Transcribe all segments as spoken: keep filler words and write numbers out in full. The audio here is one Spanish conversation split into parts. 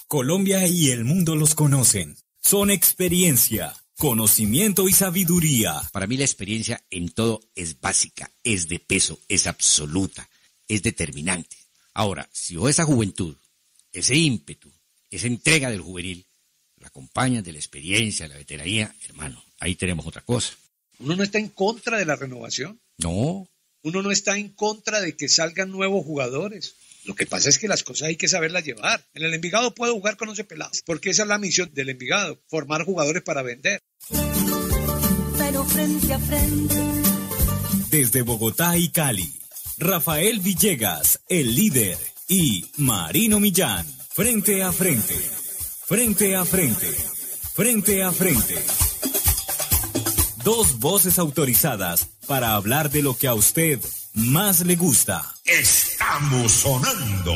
Colombia y el mundo los conocen. Son experiencia, conocimiento y sabiduría. Para mí la experiencia en todo es básica, es de peso, es absoluta, es determinante. Ahora, si vos esa juventud, ese ímpetu, esa entrega del juvenil, la acompañan de la experiencia, de la veteranía, hermano, ahí tenemos otra cosa. ¿Uno no está en contra de la renovación? No. Uno no está en contra de que salgan nuevos jugadores. Lo que pasa es que las cosas hay que saberlas llevar. En el Envigado puedo jugar con once pelados, porque esa es la misión del Envigado, formar jugadores para vender. Pero frente a frente. Desde Bogotá y Cali, Rafael Villegas, el líder, y Marino Millán, frente a frente, frente a frente, frente a frente. Dos voces autorizadas para hablar de lo que a usted más le gusta. Estamos sonando.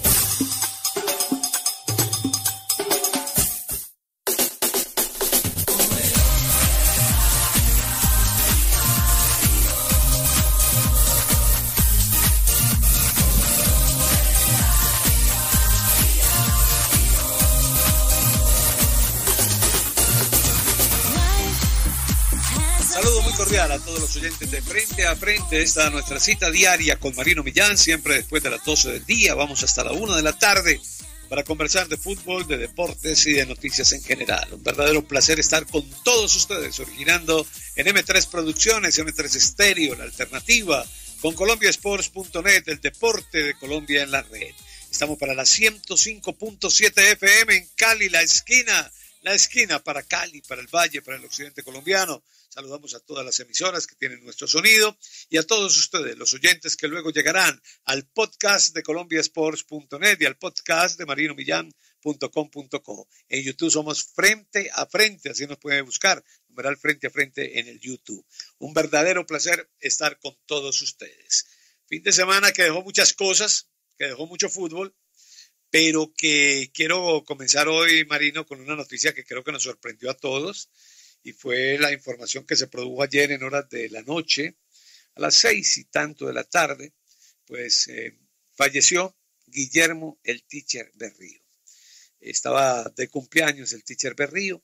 A todos los oyentes de Frente a Frente, esta es nuestra cita diaria con Marino Millán, siempre después de las doce del día, vamos hasta la una de la tarde para conversar de fútbol, de deportes y de noticias en general. Un verdadero placer estar con todos ustedes, originando en eme tres Producciones, eme tres Estéreo, la alternativa, con Colombia Sports punto net, el deporte de Colombia en la red. Estamos para la ciento cinco punto siete efe eme en Cali, la esquina, la esquina para Cali, para el Valle, para el occidente colombiano. Saludamos a todas las emisoras que tienen nuestro sonido y a todos ustedes, los oyentes que luego llegarán al podcast de Colombia Sports punto net y al podcast de marino millán punto com punto co. En YouTube somos Frente a Frente, así nos pueden buscar, numeral Frente a Frente en el YouTube. Un verdadero placer estar con todos ustedes. Fin de semana que dejó muchas cosas, que dejó mucho fútbol, pero que quiero comenzar hoy, Marino, con una noticia que creo que nos sorprendió a todos. Y fue la información que se produjo ayer en horas de la noche, a las seis y tanto de la tarde, pues eh, falleció Guillermo el Teacher Berrío. Estaba de cumpleaños el Teacher Berrío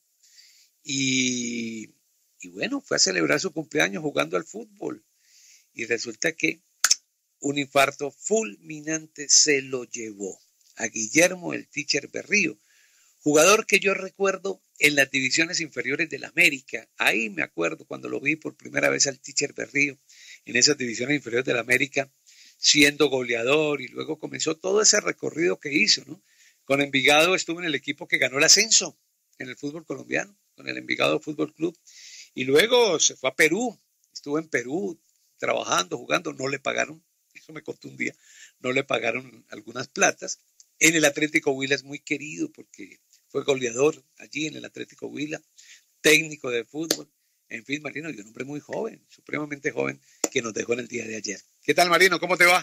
y, y bueno, fue a celebrar su cumpleaños jugando al fútbol. Y resulta que un infarto fulminante se lo llevó a Guillermo el Teacher Berrío, jugador que yo recuerdo en las divisiones inferiores del América. Ahí me acuerdo cuando lo vi por primera vez al Teacher Berrío en esas divisiones inferiores del América, siendo goleador, y luego comenzó todo ese recorrido que hizo, ¿no? Con Envigado estuvo en el equipo que ganó el ascenso en el fútbol colombiano, con el Envigado Fútbol Club, y luego se fue a Perú, estuvo en Perú trabajando, jugando, no le pagaron, eso me contó un día, no le pagaron algunas platas. En el Atlético Huila es muy querido porque fue goleador allí en el Atlético Huila, técnico de fútbol. En fin, Marino, y un hombre muy joven, supremamente joven, que nos dejó en el día de ayer. ¿Qué tal, Marino? ¿Cómo te va?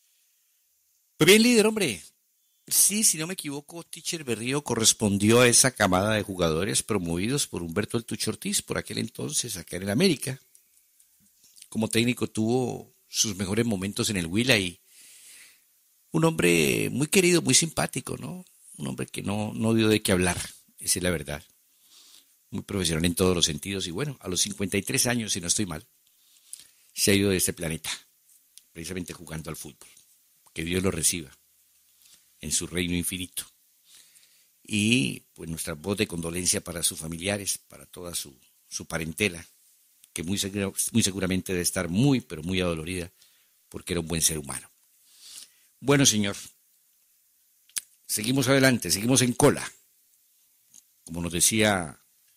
Pues bien, líder, hombre. Sí, si no me equivoco, Teacher Berrío correspondió a esa camada de jugadores promovidos por Humberto El Tucho Ortiz, por aquel entonces, acá en el América. Como técnico tuvo sus mejores momentos en el Huila y un hombre muy querido, muy simpático, ¿no? Un hombre que no, no dio de qué hablar, esa es la verdad. Muy profesional en todos los sentidos y bueno, a los cincuenta y tres años, si no estoy mal, se ha ido de este planeta, precisamente jugando al fútbol. Que Dios lo reciba en su reino infinito. Y pues nuestra voz de condolencia para sus familiares, para toda su, su parentela, que muy, segura, muy seguramente debe estar muy, pero muy adolorida, porque era un buen ser humano. Bueno, señor. Seguimos adelante, seguimos en cola. Como nos decía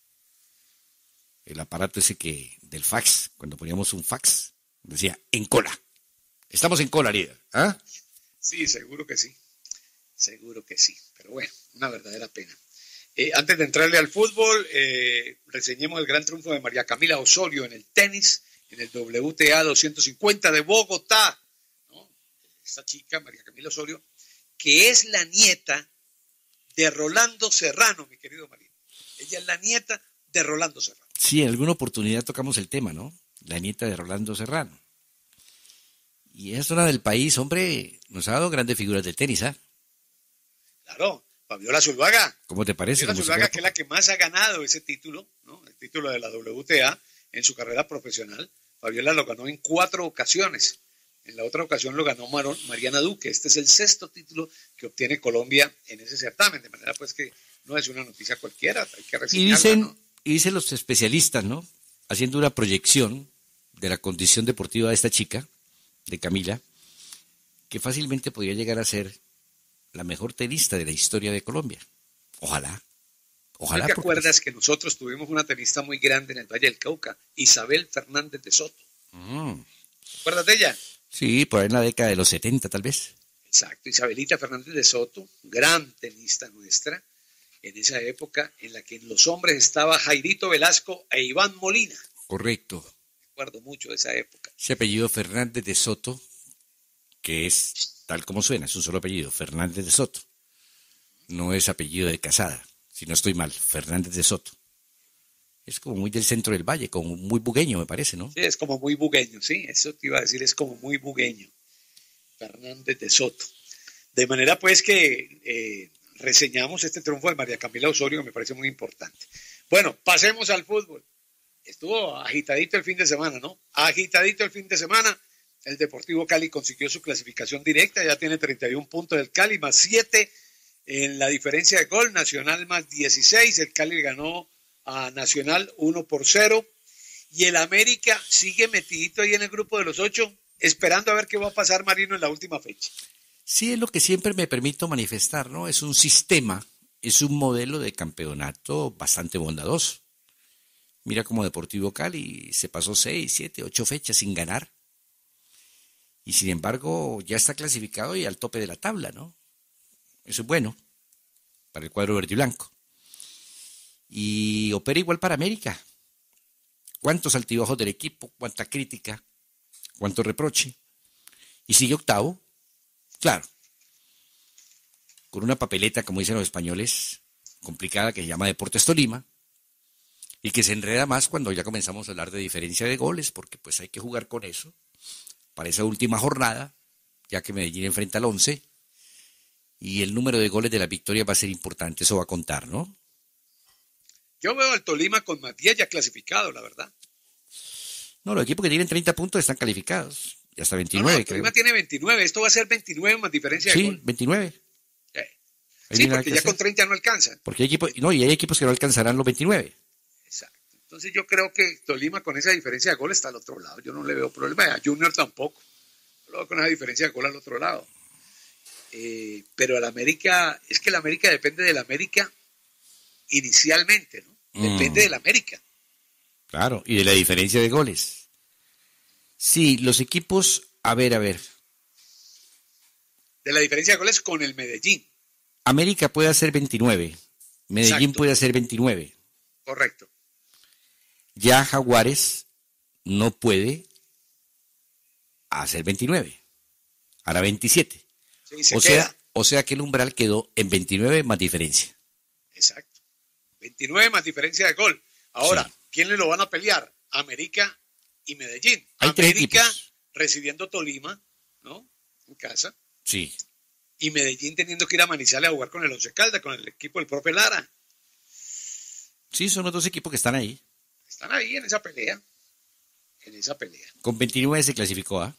el aparato ese que del fax, cuando poníamos un fax, decía en cola. Estamos en cola, líder. ¿Ah? Sí, seguro que sí. Seguro que sí. Pero bueno, una verdadera pena. Eh, antes de entrarle al fútbol, eh, reseñemos el gran triunfo de María Camila Osorio en el tenis, en el W T A doscientos cincuenta de Bogotá. ¿No? Esta chica, María Camila Osorio, que es la nieta de Rolando Serrano, mi querido Marino. Ella es la nieta de Rolando Serrano. Sí, en alguna oportunidad tocamos el tema, ¿no? La nieta de Rolando Serrano. Y esa zona del país, hombre, nos ha dado grandes figuras de tenis, ¿ah? ¿eh? Claro, Fabiola Zuluaga. ¿Cómo te parece? Fabiola Zuluaga, que es la que más ha ganado ese título, ¿no? El título de la W T A en su carrera profesional. Fabiola lo ganó en cuatro ocasiones. En la otra ocasión lo ganó Mar- Mariana Duque. Este es el sexto título que obtiene Colombia en ese certamen. De manera pues que no es una noticia cualquiera, hay que reseñarla, Y dicen, ¿no? y dicen los especialistas, ¿no? Haciendo una proyección de la condición deportiva de esta chica, de Camila, que fácilmente podría llegar a ser la mejor tenista de la historia de Colombia. Ojalá. Ojalá. ¿Te porque- acuerdas que nosotros tuvimos una tenista muy grande en el Valle del Cauca, Isabel Fernández de Soto? Mm, ¿Te acuerdas de ella? sí, por ahí en la década de los setenta, tal vez. Exacto, Isabelita Fernández de Soto, gran tenista nuestra, en esa época en la que en los hombres estaba Jairito Velasco e Iván Molina. Correcto. Recuerdo mucho de esa época. Ese apellido Fernández de Soto, que es tal como suena, es un solo apellido, Fernández de Soto. No es apellido de Casada, si no estoy mal, Fernández de Soto. Es como muy del centro del valle, como muy bugueño, me parece, ¿no? Sí, es como muy bugueño, sí, eso te iba a decir, es como muy bugueño. Fernández de Soto. De manera pues que eh, reseñamos este triunfo de María Camila Osorio, que me parece muy importante. Bueno, pasemos al fútbol. Estuvo agitadito el fin de semana, ¿no? Agitadito el fin de semana. El Deportivo Cali consiguió su clasificación directa, ya tiene treinta y un puntos del Cali, más siete en la diferencia de gol. Nacional más dieciséis, el Cali ganó a Nacional uno por cero. Y el América sigue metidito ahí en el grupo de los ocho, esperando a ver qué va a pasar, Marino, en la última fecha. Sí, es lo que siempre me permito manifestar, ¿no? Es un sistema, es un modelo de campeonato bastante bondadoso. Mira como Deportivo Cali se pasó seis, siete, ocho fechas sin ganar. Y sin embargo ya está clasificado y al tope de la tabla, ¿no? Eso es bueno para el cuadro verde y blanco. Y opera igual para América. ¿Cuántos altibajos del equipo? ¿Cuánta crítica? ¿Cuánto reproche? Y sigue octavo. Claro, con una papeleta, como dicen los españoles, complicada, que se llama Deportes Tolima, y que se enreda más cuando ya comenzamos a hablar de diferencia de goles, porque pues hay que jugar con eso, para esa última jornada, ya que Medellín enfrenta al once, y el número de goles de la victoria va a ser importante, eso va a contar, ¿no? Yo veo al Tolima con Matías ya clasificado, la verdad. No, los equipos que tienen treinta puntos están calificados, y hasta No, veintinueve, no, el creo. Tolima tiene veintinueve, esto va a ser veintinueve más diferencia de Sí, gol. veintinueve. Sí, Ahí sí, viene porque la ya que con hacer. treinta no alcanzan. Porque hay equipos, no, y hay equipos que no alcanzarán los veintinueve. Exacto. Entonces yo creo que Tolima con esa diferencia de gol está al otro lado. Yo no le veo problema. A Junior tampoco. Yo lo veo con esa diferencia de gol al otro lado. Eh, pero el América, es que el América depende del América inicialmente, ¿no? Depende Mm. del América. Claro, y de la diferencia de goles. Sí, los equipos, a ver, a ver. De la diferencia de goles con el Medellín. América puede hacer veintinueve, Medellín Exacto. puede hacer veintinueve. Correcto. Ya Jaguares no puede hacer veintinueve, hará veintisiete. Sí, se O queda. sea, o sea que el umbral quedó en veintinueve más diferencia. Exacto. veintinueve más diferencia de gol. Ahora, Sí. ¿quiénes lo van a pelear? América y Medellín. Hay tres América equipos. recibiendo Tolima, ¿no? En casa. Sí. Y Medellín teniendo que ir a Manizales a jugar con el Once Caldas, con el equipo del profe Lara. Sí, son los dos equipos que están ahí. Están ahí en esa pelea. En esa pelea. Con veintinueve se clasificó a.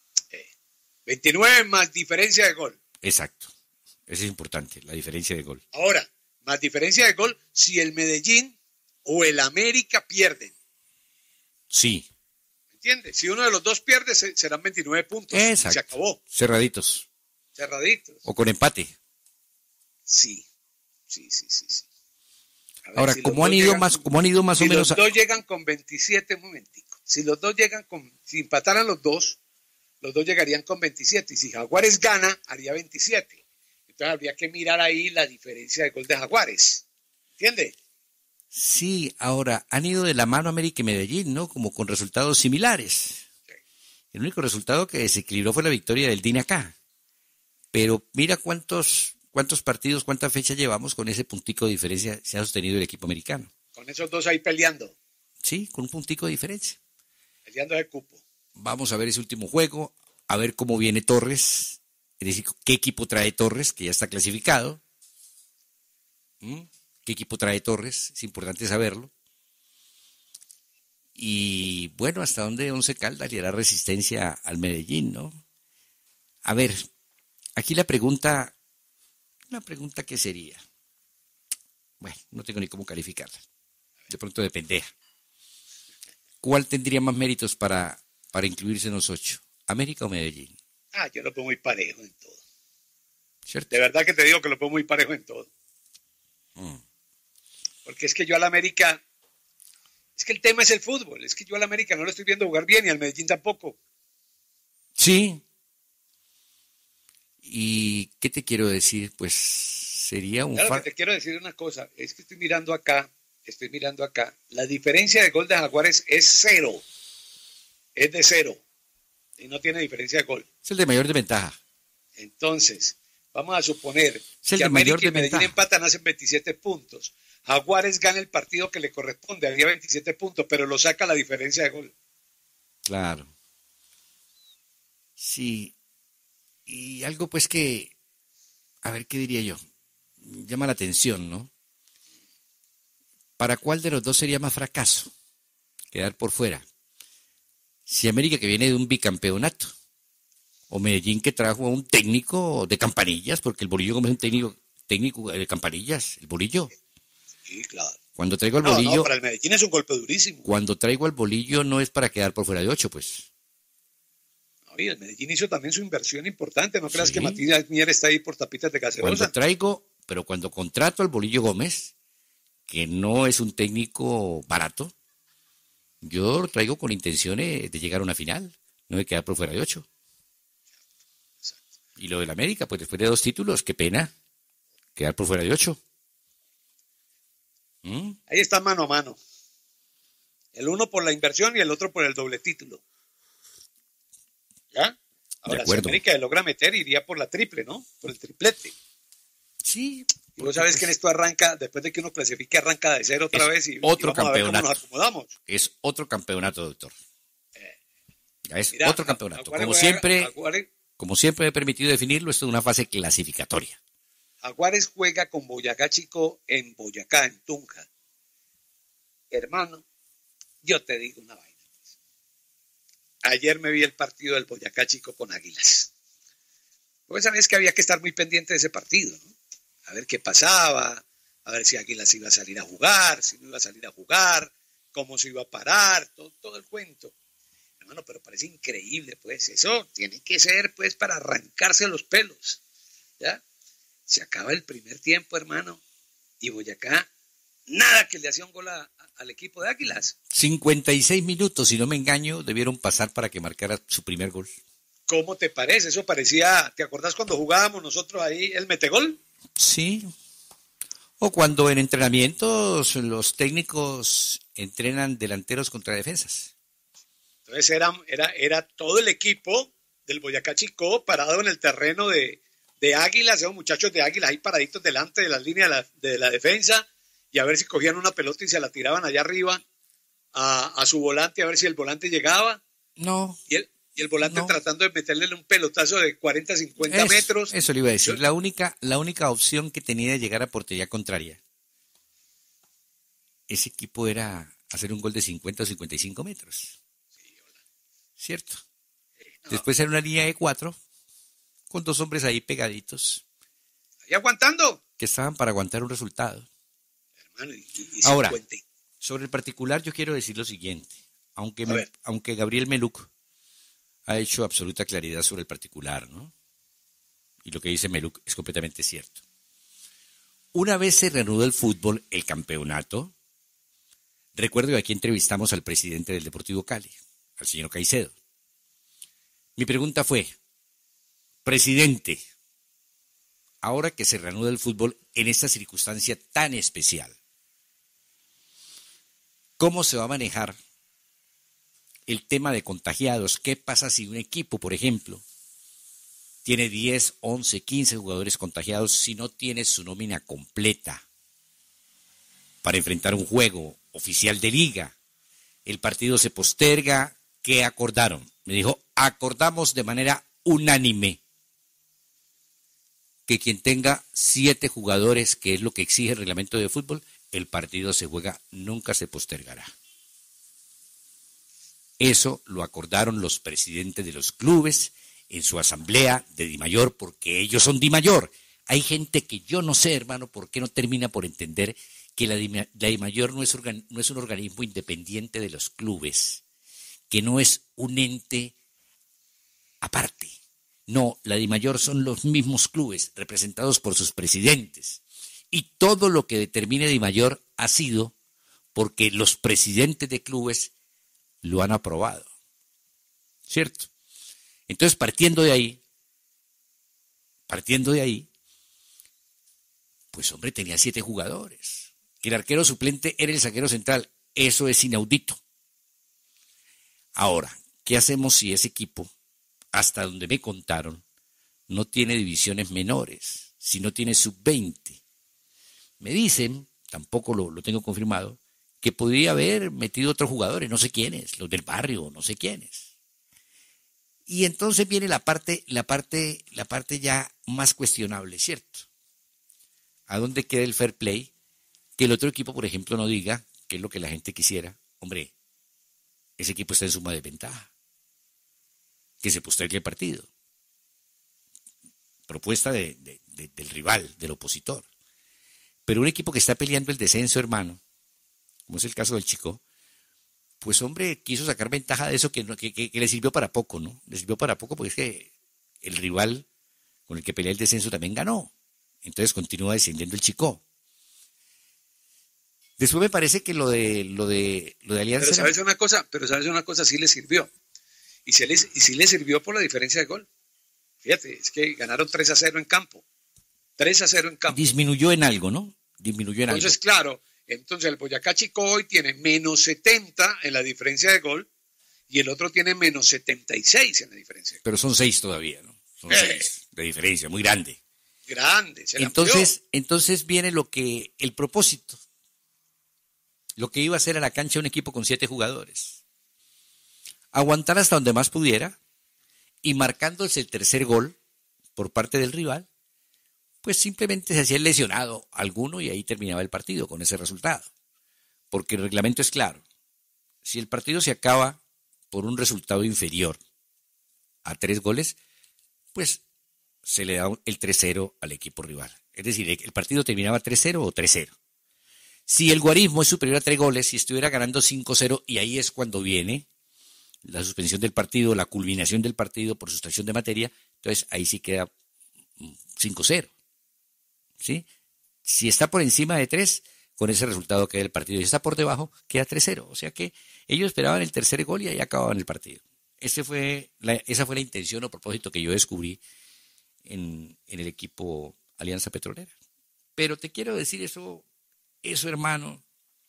veintinueve más diferencia de gol. Exacto. Eso es importante, la diferencia de gol. Ahora, más diferencia de gol si el Medellín o el América pierden. Sí. ¿Entiendes? Si uno de los dos pierde, se- serán veintinueve puntos. Exacto. Se acabó. Cerraditos. Cerraditos. O con empate. Sí. Sí, sí, sí, sí. A ver, Ahora, si los como han dos ido llegan más, con- como han ido más si o menos. los dos llegan con veintisiete, un momentico. Si los dos llegan con, si empataran los dos, los dos llegarían con veintisiete. Y si Jaguares gana, haría veintisiete. Entonces habría que mirar ahí la diferencia de gol de Jaguares. ¿Entiende? Sí, ahora han ido de la mano América y Medellín, ¿no? Como con resultados similares. El único resultado que desequilibró fue la victoria del D I N acá. Pero mira cuántos, cuántos partidos, cuántas fechas llevamos con ese puntico de diferencia se ha sostenido el equipo americano. Con esos dos ahí peleando. Sí, con un puntico de diferencia. Peleando de cupo. Vamos a ver ese último juego, a ver cómo viene Torres, es decir, qué equipo trae Torres, que ya está clasificado. ¿Mm? ¿Qué equipo trae Torres? Es importante saberlo. Y bueno, hasta dónde Once Caldas le hará resistencia al Medellín, ¿no? A ver, aquí la pregunta, una pregunta que sería, bueno, no tengo ni cómo calificarla, de pronto de pendeja. ¿Cuál tendría más méritos para, para incluirse en los ocho? ¿América o Medellín? Ah, yo lo pongo muy parejo en todo. ¿Cierto? De verdad que te digo que lo pongo muy parejo en todo. Mm. Porque es que yo al América, es que el tema es el fútbol, es que yo al América no lo estoy viendo jugar bien y al Medellín tampoco. Sí. ¿Y qué te quiero decir? Pues sería un... Claro, fa- que te quiero decir una cosa, es que estoy mirando acá, estoy mirando acá, la diferencia de gol de Jaguares es cero, es de cero, y no tiene diferencia de gol. Es el de mayor desventaja. Entonces, vamos a suponer Es el que de América mayor y Medellín desventaja. empatan, hacen veintisiete puntos. Jaguares gana el partido que le corresponde, haría veintisiete puntos, pero lo saca la diferencia de gol. Claro. Sí. Y algo pues que, a ver, ¿qué diría yo? Llama la atención, ¿no? ¿Para cuál de los dos sería más fracaso? Quedar por fuera. Si América, que viene de un bicampeonato, o Medellín, que trajo a un técnico de Campanillas, porque el Bolillo Gómez es un técnico, técnico de Campanillas, el Bolillo. Sí, claro. Cuando traigo al No, Bolillo, no, para el Medellín es un golpe durísimo. cuando traigo al Bolillo no es para quedar por fuera de ocho, pues. Oye, el Medellín hizo también su inversión importante. No creas Sí. que Matías Mier está ahí por tapitas de Cuando gaseosa. traigo, pero cuando contrato al Bolillo Gómez, que no es un técnico barato, yo lo traigo con intenciones de llegar a una final, no de quedar por fuera de ocho. Y lo del América, pues después de dos títulos, qué pena, quedar por fuera de ocho. ¿Mm? Ahí está mano a mano. El uno por la inversión y el otro por el doble título. ¿Ya? Ahora, si acuerdo. América le logra meter, iría por la triple, ¿no? Por el triplete. Sí. Y vos sabés que en esto arranca, después de que uno clasifique, arranca de cero otra Es vez y, otro y vamos a ver cómo campeonato. nos acomodamos. Es otro campeonato, doctor. Ya es Mira, otro campeonato. Jaguares Como juega- siempre, Jaguares, como siempre he permitido definirlo, esto es una fase clasificatoria. Jaguares juega con Boyacá Chico en Boyacá, en Tunja. Hermano, yo te digo una vaina. Ayer me vi el partido del Boyacá Chico con Águilas. Pues sabes que había que estar muy pendiente de ese partido, ¿no? A ver qué pasaba, a ver si Águilas iba a salir a jugar, si no iba a salir a jugar, cómo se iba a parar, todo, todo el cuento. Hermano, pero parece increíble, pues. Eso tiene que ser, pues, para arrancarse los pelos. ¿Ya? Se acaba el primer tiempo, hermano, y Boyacá, nada que le hacía un gol a, a, al equipo de Águilas. cincuenta y seis minutos, si no me engaño, debieron pasar para que marcara su primer gol. ¿Cómo te parece? Eso parecía, ¿te acordás cuando jugábamos nosotros ahí el metegol? Sí. O cuando en entrenamientos los técnicos entrenan delanteros contra defensas. Entonces era, era, era todo el equipo del Boyacá Chico parado en el terreno de, de Águilas, esos muchachos de Águilas ahí paraditos delante de la línea de la, de la defensa y a ver si cogían una pelota y se la tiraban allá arriba a, a su volante, a ver si el volante llegaba. No. Y el, y el volante No. tratando de meterle un pelotazo de cuarenta, cincuenta Eso, metros. eso le iba a decir. La única, la única opción que tenía de llegar a portería contraria, ese equipo era hacer un gol de cincuenta o cincuenta y cinco metros. ¿Cierto? Después era una línea de cuatro, con dos hombres ahí pegaditos, Ahí aguantando. que estaban para aguantar un resultado. Hermano, y, y Ahora, cincuenta. sobre el particular yo quiero decir lo siguiente. Aunque, A me- ver. aunque Gabriel Meluc ha hecho absoluta claridad sobre el particular, ¿no? Y lo que dice Meluc es completamente cierto. Una vez se reanudó el fútbol, el campeonato, recuerdo que aquí entrevistamos al presidente del Deportivo Cali, al señor Caicedo. Mi pregunta fue, presidente, ahora que se reanuda el fútbol en esta circunstancia tan especial, ¿cómo se va a manejar el tema de contagiados? ¿Qué pasa si un equipo, por ejemplo, tiene diez, once, quince jugadores contagiados si no tiene su nómina completa para enfrentar un juego oficial de liga? El partido se posterga. ¿Qué acordaron? Me dijo, acordamos de manera unánime que quien tenga siete jugadores, que es lo que exige el reglamento de fútbol, el partido se juega, nunca se postergará. Eso lo acordaron los presidentes de los clubes en su asamblea de Dimayor, porque ellos son Dimayor. Hay gente que yo no sé, hermano, por qué no termina por entender que la, Dima, la Dimayor no es, organ, no es un organismo independiente de los clubes, que no es un ente aparte. No, la Dimayor son los mismos clubes representados por sus presidentes. Y todo lo que determine Dimayor ha sido porque los presidentes de clubes lo han aprobado. ¿Cierto? Entonces, partiendo de ahí, partiendo de ahí, pues hombre, tenía siete jugadores. Que el arquero suplente era el zaguero central. Eso es inaudito. Ahora, ¿qué hacemos si ese equipo, hasta donde me contaron, no tiene divisiones menores, si no tiene sub veinte? Me dicen, tampoco lo, lo tengo confirmado, que podría haber metido otros jugadores, no sé quiénes, los del barrio, no sé quiénes. Y entonces viene la parte, la parte, la parte ya más cuestionable, ¿cierto? ¿A dónde queda el fair play? Que el otro equipo, por ejemplo, no diga, que es lo que la gente quisiera, hombre, ese equipo está en suma desventaja, que se postergue el partido. Propuesta de, de, de, del rival, del opositor. Pero un equipo que está peleando el descenso, hermano, como es el caso del Chico, pues hombre, quiso sacar ventaja de eso que, que, que, que le sirvió para poco, ¿no? Le sirvió para poco porque es que el rival con el que pelea el descenso también ganó. Entonces continúa descendiendo el Chico. Después me parece que lo de lo de lo de Alianza. Pero sabes una cosa, pero sabes una cosa, sí le sirvió. Y sí, les, y sí le sirvió por la diferencia de gol. Fíjate, es que ganaron tres a cero en campo. tres a cero en campo. Disminuyó en algo, ¿no? Disminuyó en entonces, algo. claro, entonces el Boyacá Chico hoy tiene menos setenta en la diferencia de gol y el otro tiene menos setenta y seis en la diferencia de gol. Pero son seis todavía, ¿no? Son eh, seis de diferencia, muy grande. Grande. Se entonces, entonces viene lo que, el propósito, lo que iba a hacer a la cancha un equipo con siete jugadores. Aguantar hasta donde más pudiera y marcándose el tercer gol por parte del rival, pues simplemente se hacía el lesionado alguno y ahí terminaba el partido con ese resultado. Porque el reglamento es claro. Si el partido se acaba por un resultado inferior a tres goles, pues se le da el tres cero al equipo rival. Es decir, el partido terminaba tres cero o tres cero. Si el guarismo es superior a tres goles, si estuviera ganando cinco cero, y ahí es cuando viene la suspensión del partido, la culminación del partido por sustracción de materia, entonces ahí sí queda cinco cero. ¿Sí? Si está por encima de tres, con ese resultado queda el partido. Si está por debajo, queda tres cero. O sea que ellos esperaban el tercer gol y ahí acababan el partido. Ese fue la, esa fue la intención o propósito que yo descubrí en, en el equipo Alianza Petrolera. Pero te quiero decir eso, eso hermano,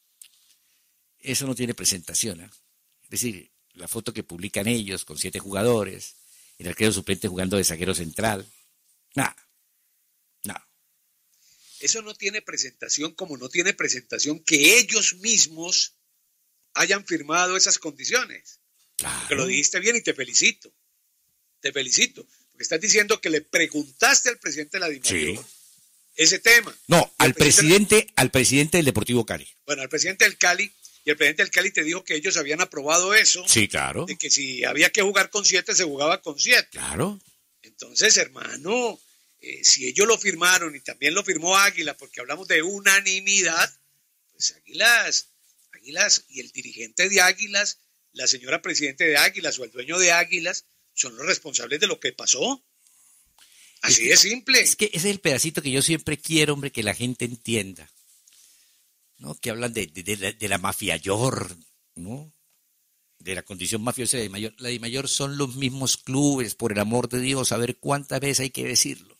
eso no tiene presentación. ¿eh? Es decir, la foto que publican ellos con siete jugadores, el arquero suplente jugando de zaguero central, nada, nada. Eso no tiene presentación como no tiene presentación que ellos mismos hayan firmado esas condiciones. Claro. Que lo dijiste bien y te felicito. Te felicito. Porque estás diciendo que le preguntaste al presidente de la Dimayor sí. ese tema. No, al presidente, presidente al presidente del Deportivo Cali. Bueno, al presidente del Cali, y el presidente del Cali te dijo que ellos habían aprobado eso. Sí, claro. De que si había que jugar con siete, se jugaba con siete. Claro. Entonces, hermano, eh, si ellos lo firmaron y también lo firmó Águila, porque hablamos de unanimidad, pues Águilas, Águilas y el dirigente de Águilas, la señora presidente de Águilas o el dueño de Águilas, son los responsables de lo que pasó. Así de simple. Es que ese es el pedacito que yo siempre quiero, hombre, que la gente entienda. ¿No? Que hablan de, de, de, la, de la mafiayor, ¿no? De la condición mafiosa de Dimayor. La Dimayor son los mismos clubes, por el amor de Dios, a ver cuántas veces hay que decirlo.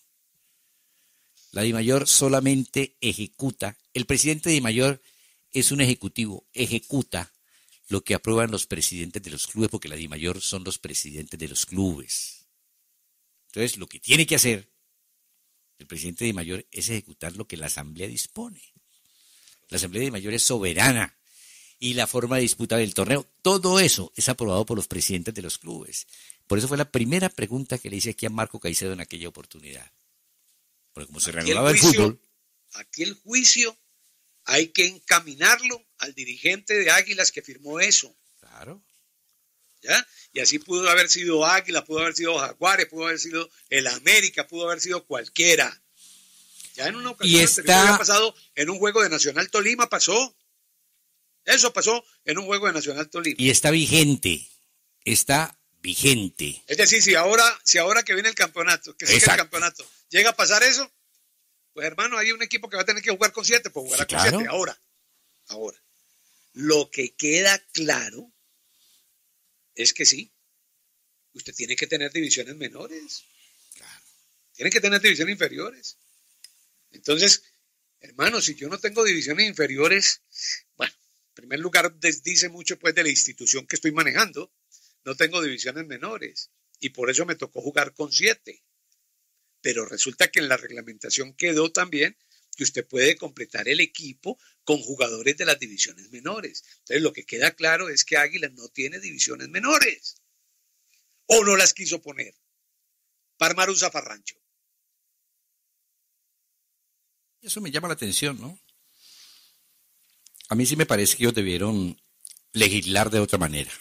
La Dimayor solamente ejecuta. El presidente de Dimayor es un ejecutivo, ejecuta lo que aprueban los presidentes de los clubes, porque la Dimayor son los presidentes de los clubes. Entonces, lo que tiene que hacer el presidente de Dimayor es ejecutar lo que la Asamblea dispone. La Asamblea de Dimayor es soberana y la forma de disputa del torneo, todo eso es aprobado por los presidentes de los clubes. Por eso fue la primera pregunta que le hice aquí a Marco Caicedo en aquella oportunidad. Porque como se Aquí el reanudaba el juicio- fútbol, Aquí el juicio hay que encaminarlo al dirigente de Águilas que firmó eso, claro, ¿ya? Y así pudo haber sido Águila, pudo haber sido Jaguares, pudo haber sido el América, pudo haber sido cualquiera. Ya en una ocasión Y anterior está- había pasado en un juego de Nacional Tolima, pasó. Eso pasó en un juego de Nacional Tolima. y está vigente, está vigente. Es decir, si ahora, si ahora que viene el campeonato, que sigue el Exacto. campeonato, llega a pasar eso, pues hermano, hay un equipo que va a tener que jugar con siete, pues jugará Sí, con claro. siete. Ahora, ahora. Lo que queda claro es que sí, usted tiene que tener divisiones menores. Claro. Tiene que tener divisiones inferiores. Entonces, hermano, si yo no tengo divisiones inferiores, bueno, en primer lugar desdice mucho pues de la institución que estoy manejando. No tengo divisiones menores y por eso me tocó jugar con siete. Pero resulta que en la reglamentación quedó también que usted puede completar el equipo con jugadores de las divisiones menores. Entonces lo que queda claro es que Águilas no tiene divisiones menores. O no las quiso poner para armar un zafarrancho. Eso me llama la atención, ¿no? A mí sí me parece que ellos debieron legislar de otra manera,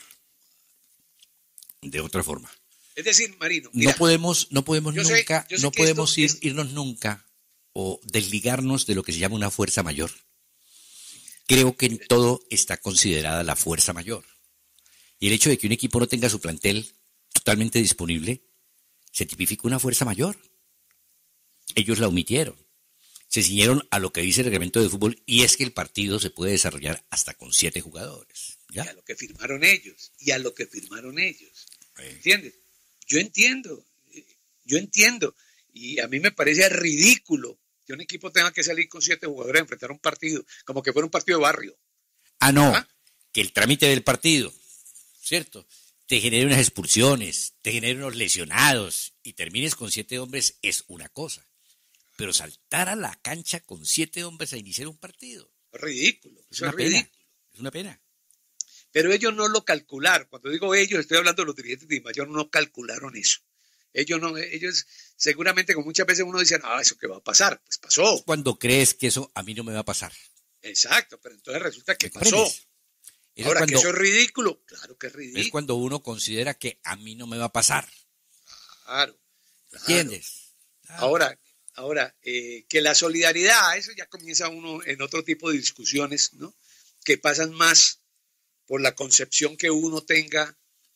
de otra forma. Es decir, Marino, mira, No podemos, no podemos yo sé- nunca, yo sé no que podemos esto ir, es- irnos nunca o desligarnos de lo que se llama una fuerza mayor. Creo que en todo está considerada la fuerza mayor. Y el hecho de que un equipo no tenga su plantel totalmente disponible, se tipifica una fuerza mayor. Ellos la omitieron. Se ciñeron a lo que dice el reglamento de fútbol y es que el partido se puede desarrollar hasta con siete jugadores. y a ¿Ya? lo que firmaron ellos, y a lo que firmaron ellos. Eh, ¿Entiendes? Yo entiendo, eh, yo entiendo. Y a mí me parece ridículo que un equipo tenga que salir con siete jugadores a enfrentar un partido, como que fuera un partido de barrio. Ah, no, ¿Ah? que el trámite del partido, ¿cierto? Te genere unas expulsiones, te genere unos lesionados y termines con siete hombres es una cosa. Pero saltar a la cancha con siete hombres a iniciar un partido Es ridículo, es eso una es pena. ridículo. Es una pena. Pero ellos no lo calcularon. Cuando digo ellos, estoy hablando de los dirigentes de Mayor, no calcularon eso. Ellos no, ellos seguramente, como muchas veces uno dice, ah, eso que va a pasar, pues pasó. Cuando crees que eso a mí no me va a pasar. Exacto, pero entonces resulta que ¿Me pasó. comprendes? Eso Ahora, es que cuando, eso es ridículo, claro que es ridículo. es cuando uno considera que a mí no me va a pasar. Claro, claro. ¿Entiendes? Ah, Ahora, ahora eh, que la solidaridad, eso ya comienza uno en otro tipo de discusiones, ¿no? Que pasan más por la concepción que uno tenga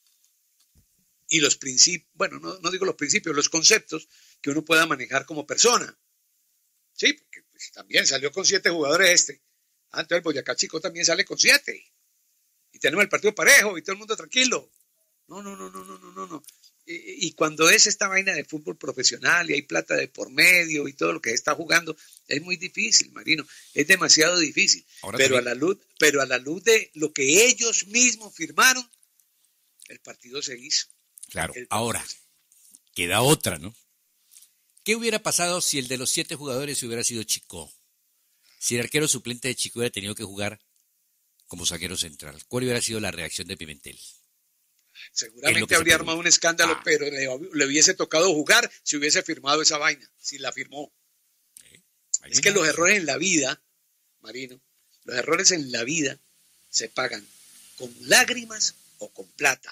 y los principios, bueno, no, no digo los principios, los conceptos que uno pueda manejar como persona. Sí, porque pues, también salió con siete jugadores este. Ah, entonces el Boyacá Chico también sale con siete. Y tenemos el partido parejo y todo el mundo tranquilo. No, no, no, no, no, no, no, no. Y, y cuando es esta vaina de fútbol profesional y hay plata de por medio y todo lo que se está jugando, es muy difícil, Marino, es demasiado difícil. Ahora Pero a también- la luz, pero a la luz de lo que ellos mismos firmaron, el partido se hizo. Claro, El- ahora queda otra, ¿no? ¿Qué hubiera pasado si el de los siete jugadores hubiera sido Chico? Si el arquero suplente de Chico hubiera tenido que jugar como zaguero central, ¿cuál hubiera sido la reacción de Pimentel? Es lo Seguramente que se habría pregunta. armado un escándalo, Ah. pero le, le hubiese tocado jugar si hubiese firmado esa vaina, si la firmó. Ahí Es que no. los errores en la vida, Marino, los errores en la vida se pagan con lágrimas o con plata.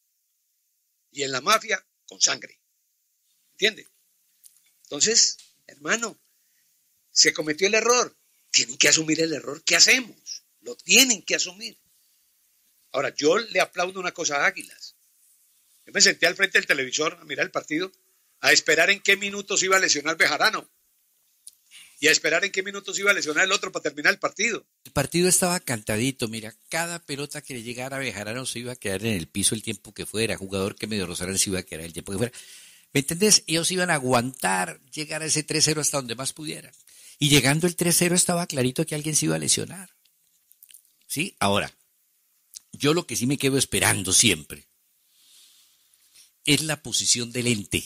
Y en la mafia, con sangre. ¿Entiende? Entonces, hermano, se cometió el error. Tienen que asumir el error. ¿Qué hacemos? Lo tienen que asumir. Ahora, yo le aplaudo una cosa a Águilas. Yo me senté al frente del televisor a mirar el partido, a esperar en qué minutos iba a lesionar Bejarano. Y a esperar en qué minutos iba a lesionar el otro para terminar el partido. El partido estaba cantadito, mira, cada pelota que le llegara a Bejarano se iba a quedar en el piso el tiempo que fuera, jugador que medio rozara se iba a quedar el tiempo que fuera. ¿Me entendés? Ellos iban a aguantar llegar a ese tres cero hasta donde más pudieran. Y llegando el tres cero estaba clarito que alguien se iba a lesionar. ¿Sí? Ahora, yo lo que sí me quedo esperando siempre es la posición del ente.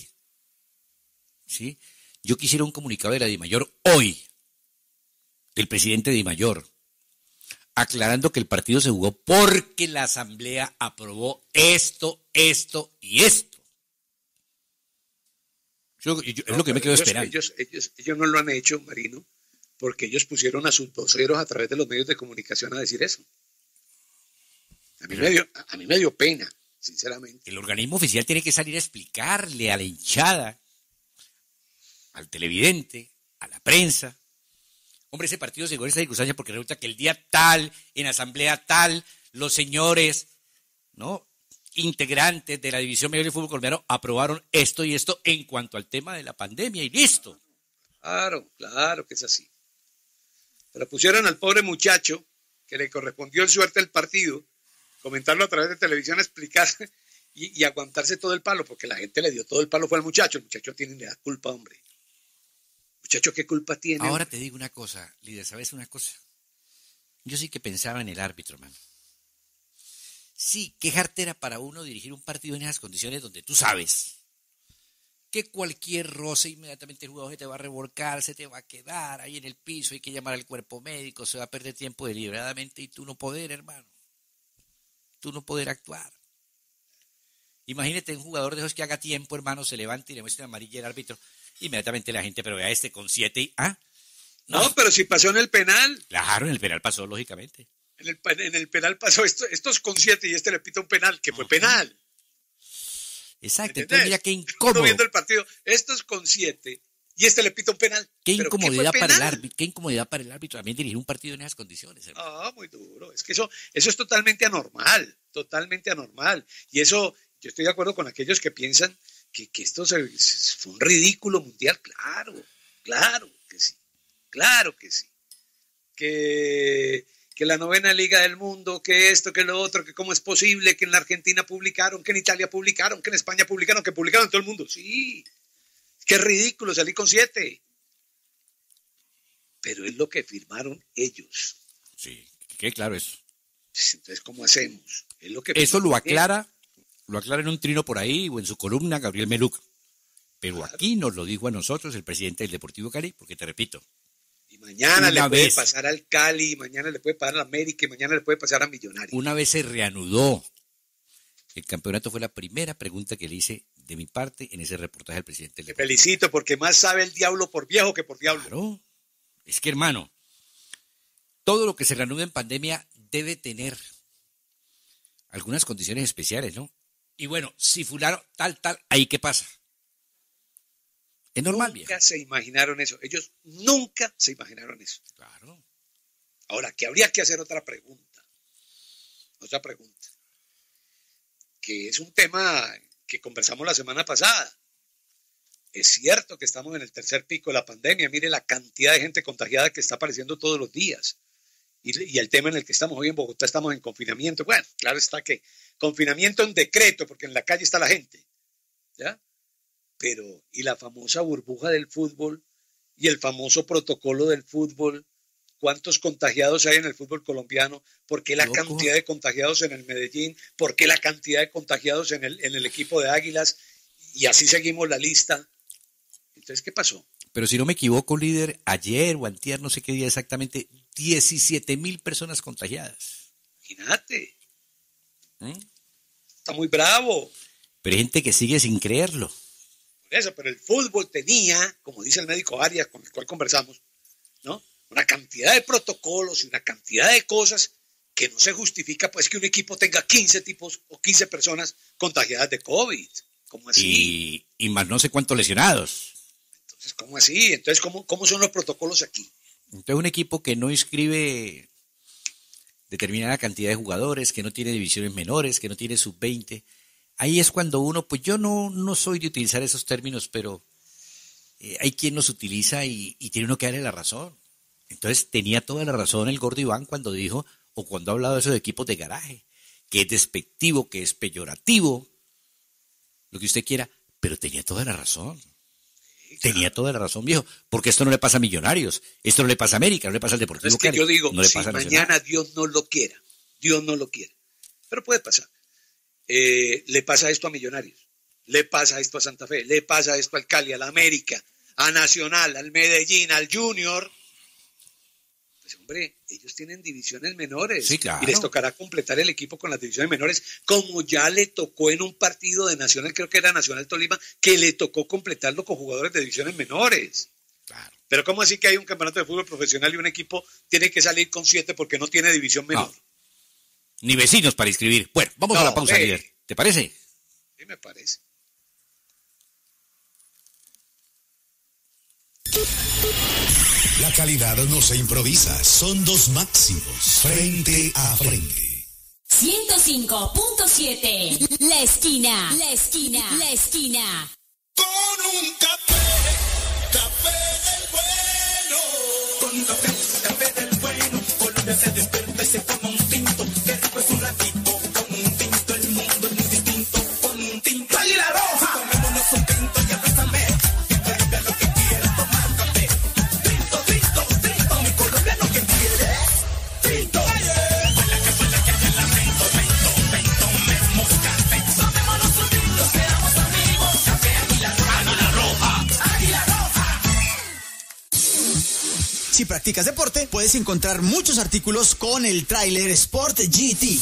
¿Sí? Yo quisiera un comunicado de la DIMAYOR hoy, del presidente de DIMAYOR, aclarando que el partido se jugó porque la asamblea aprobó esto, esto y esto. Yo, yo, No, es lo que me quedo ellos, esperando. Ellos, ellos, ellos no lo han hecho, Marino, porque ellos pusieron a sus voceros a través de los medios de comunicación a decir eso. A mí, Pero, me, dio, a mí me dio pena, sinceramente. el organismo oficial tiene que salir a explicarle a la hinchada, al televidente, a la prensa. Hombre, ese partido se llegó a esa circunstancia porque resulta que el día tal, en asamblea tal, los señores, ¿no?, integrantes de la División Mayor del Fútbol Colombiano aprobaron esto y esto en cuanto al tema de la pandemia y listo. Claro, claro que es así. Pero pusieron al pobre muchacho que le correspondió el suerte del partido, comentarlo a través de televisión, explicarse y, y aguantarse todo el palo, porque la gente le dio todo el palo fue al muchacho. El muchacho tiene la culpa, hombre. Muchacho, ¿qué culpa tiene? Ahora hombre? te digo una cosa, líder, ¿sabes una cosa? Yo sí que pensaba en el árbitro, hermano. Sí, qué jartera para uno dirigir un partido en esas condiciones donde tú sabes que cualquier roce inmediatamente el jugador se te va a revolcar, se te va a quedar ahí en el piso, hay que llamar al cuerpo médico, se va a perder tiempo deliberadamente y tú no poder, hermano. Tú no poder actuar. Imagínate un jugador de esos que haga tiempo, hermano, se levanta y le muestra amarilla al árbitro. Inmediatamente la gente, pero vea este con siete y... ¿Ah? No, no, pero si pasó en el penal. Claro, en el penal pasó, lógicamente. En el, en el penal pasó esto, estos con siete y este le pita un penal, que fue penal. Exacto, ¿Entendés? entonces mira qué incómodo. Uno viendo el partido, estos con siete y este le pita un penal. Qué ¿Pero incomodidad qué para el árbitro, qué incomodidad para el árbitro también dirigir un partido en esas condiciones, hermano. Ah, muy duro. Es que eso, eso es totalmente anormal, totalmente anormal. Y eso, yo estoy de acuerdo con aquellos que piensan que, que esto se, se, fue un ridículo mundial. Claro, claro que sí, claro que sí. Que, que la novena liga del mundo, que esto, que lo otro, que cómo es posible que en la Argentina publicaron, que en Italia publicaron, que en España publicaron, que publicaron en todo el mundo. Sí, qué ridículo, salí con siete. Pero es lo que firmaron ellos. Sí, qué claro eso. Entonces, ¿cómo hacemos? Es lo que eso lo aclara, lo aclara en un trino por ahí o en su columna Gabriel Meluc. Pero claro, aquí nos lo dijo a nosotros el presidente del Deportivo Cali, porque te repito. Y mañana le puede vez, pasar al Cali, y mañana le puede pasar al América, y mañana le puede pasar a Millonarios. Una vez se reanudó el campeonato, fue la primera pregunta que le hice de mi parte en ese reportaje al presidente del Te Deportivo. felicito, porque más sabe el diablo por viejo que por diablo. Claro. Es que, hermano, todo lo que se reanude en pandemia debe tener algunas condiciones especiales, ¿no? Y bueno, si fulano tal, tal, ¿ahí qué pasa? Es normal, Nunca viejo. se imaginaron eso. Ellos nunca se imaginaron eso. Claro. Ahora, que habría que hacer otra pregunta. Otra pregunta. Que es un tema que conversamos la semana pasada. Es cierto que estamos en el tercer pico de la pandemia. Mire la cantidad de gente contagiada que está apareciendo todos los días. Y, y el tema en el que estamos hoy en Bogotá, estamos en confinamiento. Bueno, claro está que confinamiento en decreto, porque en la calle está la gente. ¿Ya? Pero, y la famosa burbuja del fútbol y el famoso protocolo del fútbol, ¿cuántos contagiados hay en el fútbol colombiano? ¿Por qué la Loco. cantidad de contagiados en el Medellín? ¿Por qué la cantidad de contagiados en el, en el equipo de Águilas? Y así seguimos la lista. Entonces, ¿qué pasó? Pero si no me equivoco, líder, ayer o antier, no sé qué día exactamente, diecisiete mil personas contagiadas. Imagínate. ¿Mm? Está muy bravo. Pero hay gente que sigue sin creerlo. Por eso, pero el fútbol tenía, como dice el médico Arias, con el cual conversamos, ¿no? Una cantidad de protocolos y una cantidad de cosas que no se justifica pues que un equipo tenga quince tipos o quince personas contagiadas de COVID. ¿Cómo así? Y, y más no sé cuántos lesionados. Entonces, ¿cómo así? Entonces, ¿cómo, cómo son los protocolos aquí? Entonces, un equipo que no inscribe determinada cantidad de jugadores, que no tiene divisiones menores, que no tiene sub veinte, ahí es cuando uno, pues yo no, no soy de utilizar esos términos, pero eh, hay quien los utiliza y, y tiene uno que darle la razón. Entonces, tenía toda la razón el gordo Iván cuando dijo, o cuando ha hablado de esos equipos de garaje, que es despectivo, que es peyorativo, lo que usted quiera, pero tenía toda la razón. Tenía toda la razón, viejo, porque esto no le pasa a Millonarios, esto no le pasa a América, no le pasa al Deportivo Es que Cali, yo digo, no le si pasa a mañana Nacional. Dios no lo quiera, Dios no lo quiera, pero puede pasar. Eh, le pasa esto a Millonarios, le pasa esto a Santa Fe, le pasa esto al Cali, a la América, a Nacional, al Medellín, al Junior. Pues hombre, ellos tienen divisiones menores. Sí, claro. Y les tocará completar el equipo con las divisiones menores, como ya le tocó en un partido de Nacional, creo que era Nacional Tolima, que le tocó completarlo con jugadores de divisiones menores. Claro. Pero ¿cómo así que hay un campeonato de fútbol profesional y un equipo tiene que salir con siete porque no tiene división menor? No. Ni vecinos para inscribir. Bueno, vamos No, a la pausa, hombre. líder. ¿Te parece? Sí, me parece. La calidad no se improvisa, son dos máximos, frente a frente. ciento cinco punto siete. La esquina, la esquina, la esquina. Con un café, café del bueno. Con un café, café del bueno. Colombia se despierta y se toma un tinto. Qué rico es un ratito. Con un tinto el mundo es muy distinto. Con un tinto. ¡Águila Roja! Tomémonos un tinto y abrázame. Que Colombia lo que quiere es tomar café. Tinto, tinto, tinto. Mi colombiano que quiere. Tinto. Huele que huele que hay en la tinto, tinto, tinto. Mesmo café. Tomémonos un tinto, seamos amigos. Café Águila Roja. Águila Roja. Águila Roja. Si practicas deporte, puedes encontrar muchos artículos con el Trailer Sport G T.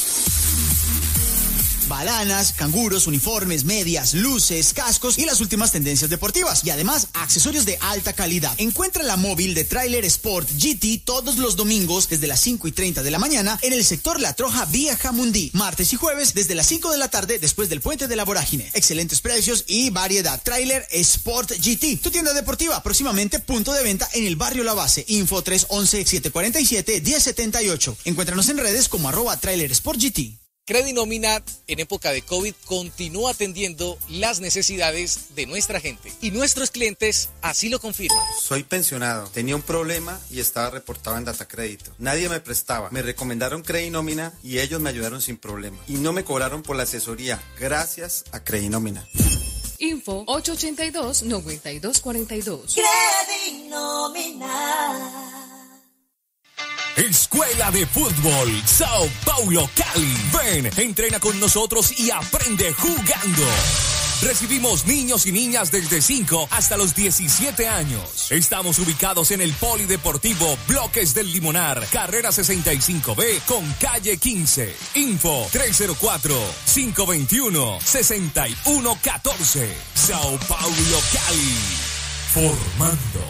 Balanas, canguros, uniformes, medias, luces, cascos y las últimas tendencias deportivas. Y además, accesorios de alta calidad. Encuentra la móvil de Trailer Sport G T todos los domingos desde las cinco y treinta de la mañana en el sector La Troja vía Jamundí. Martes y jueves desde las cinco de la tarde después del puente de la Vorágine. Excelentes precios y variedad. Trailer Sport G T. Tu tienda deportiva, próximamente punto de venta en el barrio La Base. Info tres once, siete cuarenta y siete, diez setenta y ocho. Encuéntranos en redes como arroba Trailer Sport G T. Credinómina en época de COVID continúa atendiendo las necesidades de nuestra gente y nuestros clientes así lo confirman. Soy pensionado, tenía un problema y estaba reportado en Datacrédito. Nadie me prestaba, me recomendaron Credinómina y ellos me ayudaron sin problema. Y no me cobraron por la asesoría, gracias a Credinómina. Info ocho ocho dos, nueve dos cuatro dos. Credinómina. Escuela de Fútbol Sao Paulo Cali. Ven, entrena con nosotros y aprende jugando. Recibimos niños y niñas desde cinco hasta los diecisiete años. Estamos ubicados en el Polideportivo Bloques del Limonar, carrera sesenta y cinco B con calle quince. Info tres cero cuatro, cinco dos uno, seis uno uno cuatro. Sao Paulo Cali. Formando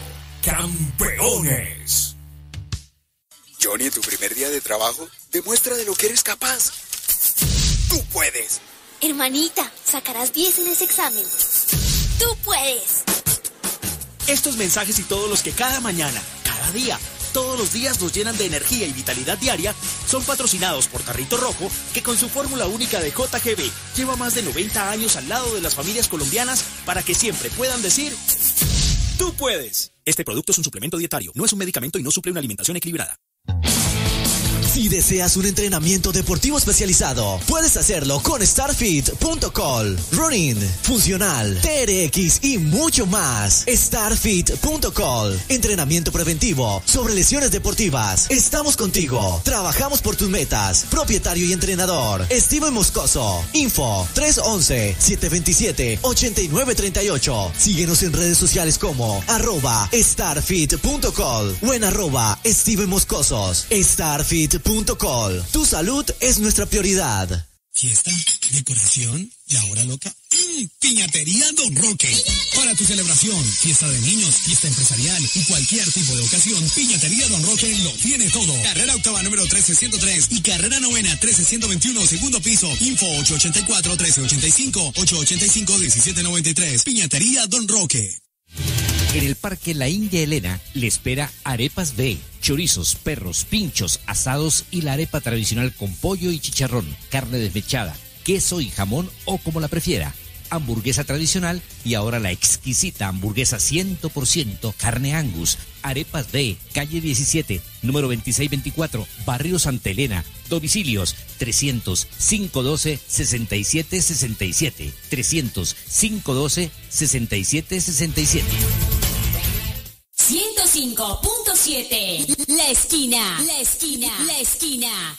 campeones. Johnny, en tu primer día de trabajo, demuestra de lo que eres capaz. ¡Tú puedes! Hermanita, sacarás diez en ese examen. ¡Tú puedes! Estos mensajes y todos los que cada mañana, cada día, todos los días nos llenan de energía y vitalidad diaria son patrocinados por Tarrito Rojo, que con su fórmula única de J G B lleva más de noventa años al lado de las familias colombianas para que siempre puedan decir ¡tú puedes! Este producto es un suplemento dietario, no es un medicamento y no suple una alimentación equilibrada. Si deseas un entrenamiento deportivo especializado, puedes hacerlo con starfit punto col. Running, funcional, T R X y mucho más. starfit punto col. Entrenamiento preventivo sobre lesiones deportivas. Estamos contigo. Trabajamos por tus metas. Propietario y entrenador, Steven Moscoso. Info tres once, siete veintisiete, ochenta y nueve treinta y ocho. Síguenos en redes sociales como arroba starfit punto col o en arroba Steven Moscosos. starfit punto col. Tu salud es nuestra prioridad. Fiesta, decoración, la hora loca. ¡Mmm! Piñatería Don Roque. Para tu celebración, fiesta de niños, fiesta empresarial y cualquier tipo de ocasión, Piñatería Don Roque lo tiene todo. Carrera octava número trece ciento tres y carrera novena trece ciento veintiuno, segundo piso. Info ocho ocho cuatro, trece ochenta y cinco, ocho ocho cinco, diecisiete noventa y tres. Piñatería Don Roque. En el Parque La India Elena le espera Arepas B, chorizos, perros, pinchos, asados y la arepa tradicional con pollo y chicharrón, carne desmechada, queso y jamón o como la prefiera. Hamburguesa tradicional y ahora la exquisita hamburguesa cien por ciento carne Angus. Arepas B, calle diecisiete, número veintiséis veinticuatro, barrio Santa Elena. Domicilios trescientos, quinientos doce, sesenta y siete sesenta y siete. trescientos, quinientos doce, sesenta y siete sesenta y siete. ciento cinco punto siete. La esquina, la esquina, la esquina.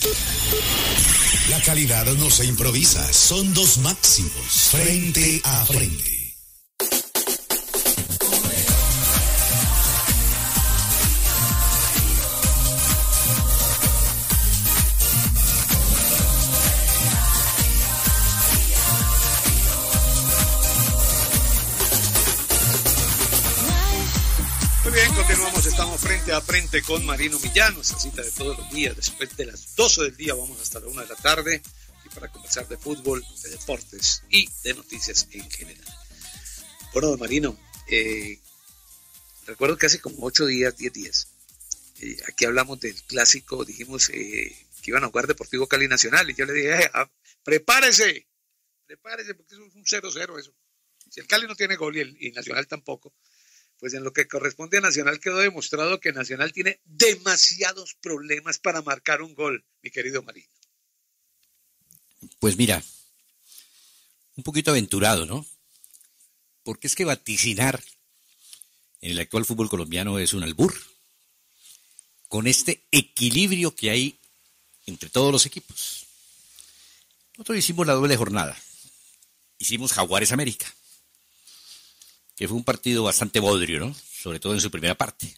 La calidad no se improvisa, son dos máximos, frente a frente. Muy bien, continuamos, estamos frente a frente con Marino Millán, nuestra cita de todos los días. Después de las doce del día vamos hasta la una de la tarde y para conversar de fútbol, de deportes y de noticias en general. Bueno, don Marino, eh, recuerdo que hace como ocho días, diez días, eh, aquí hablamos del clásico, dijimos eh, que iban a jugar Deportivo Cali Nacional y yo le dije, eh, ah, prepárese, prepárese porque eso es un cero cero eso. Si el Cali no tiene gol y el y Nacional tampoco, pues en lo que corresponde a Nacional quedó demostrado que Nacional tiene demasiados problemas para marcar un gol, mi querido Marino. Pues mira, un poquito aventurado, ¿no? Porque es que vaticinar en el actual fútbol colombiano es un albur. Con este equilibrio que hay entre todos los equipos. Nosotros hicimos la doble jornada. Hicimos Jaguares América, que fue un partido bastante bodrio, ¿no? Sobre todo en su primera parte.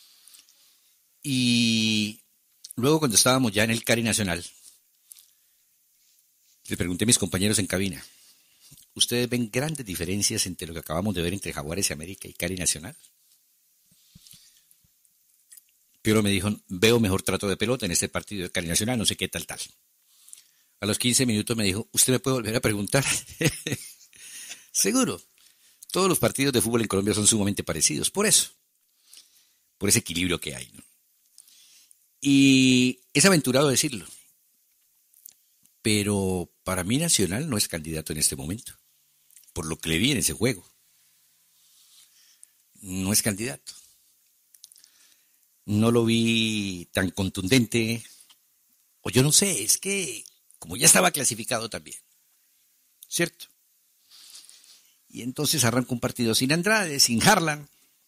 Y luego cuando estábamos ya en el Cali Nacional, le pregunté a mis compañeros en cabina, ¿ustedes ven grandes diferencias entre lo que acabamos de ver entre Jaguares América y Cali Nacional? Piero me dijo, veo mejor trato de pelota en este partido de Cali Nacional, no sé qué tal tal. A los quince minutos me dijo, ¿usted me puede volver a preguntar? Seguro. Todos los partidos de fútbol en Colombia son sumamente parecidos, por eso, por ese equilibrio que hay, ¿no? Y es aventurado decirlo, pero para mí Nacional no es candidato en este momento, por lo que le vi en ese juego. No es candidato. No lo vi tan contundente, o yo no sé, es que como ya estaba clasificado también, ¿cierto? Y entonces arranca un partido sin Andrade, sin Harlan,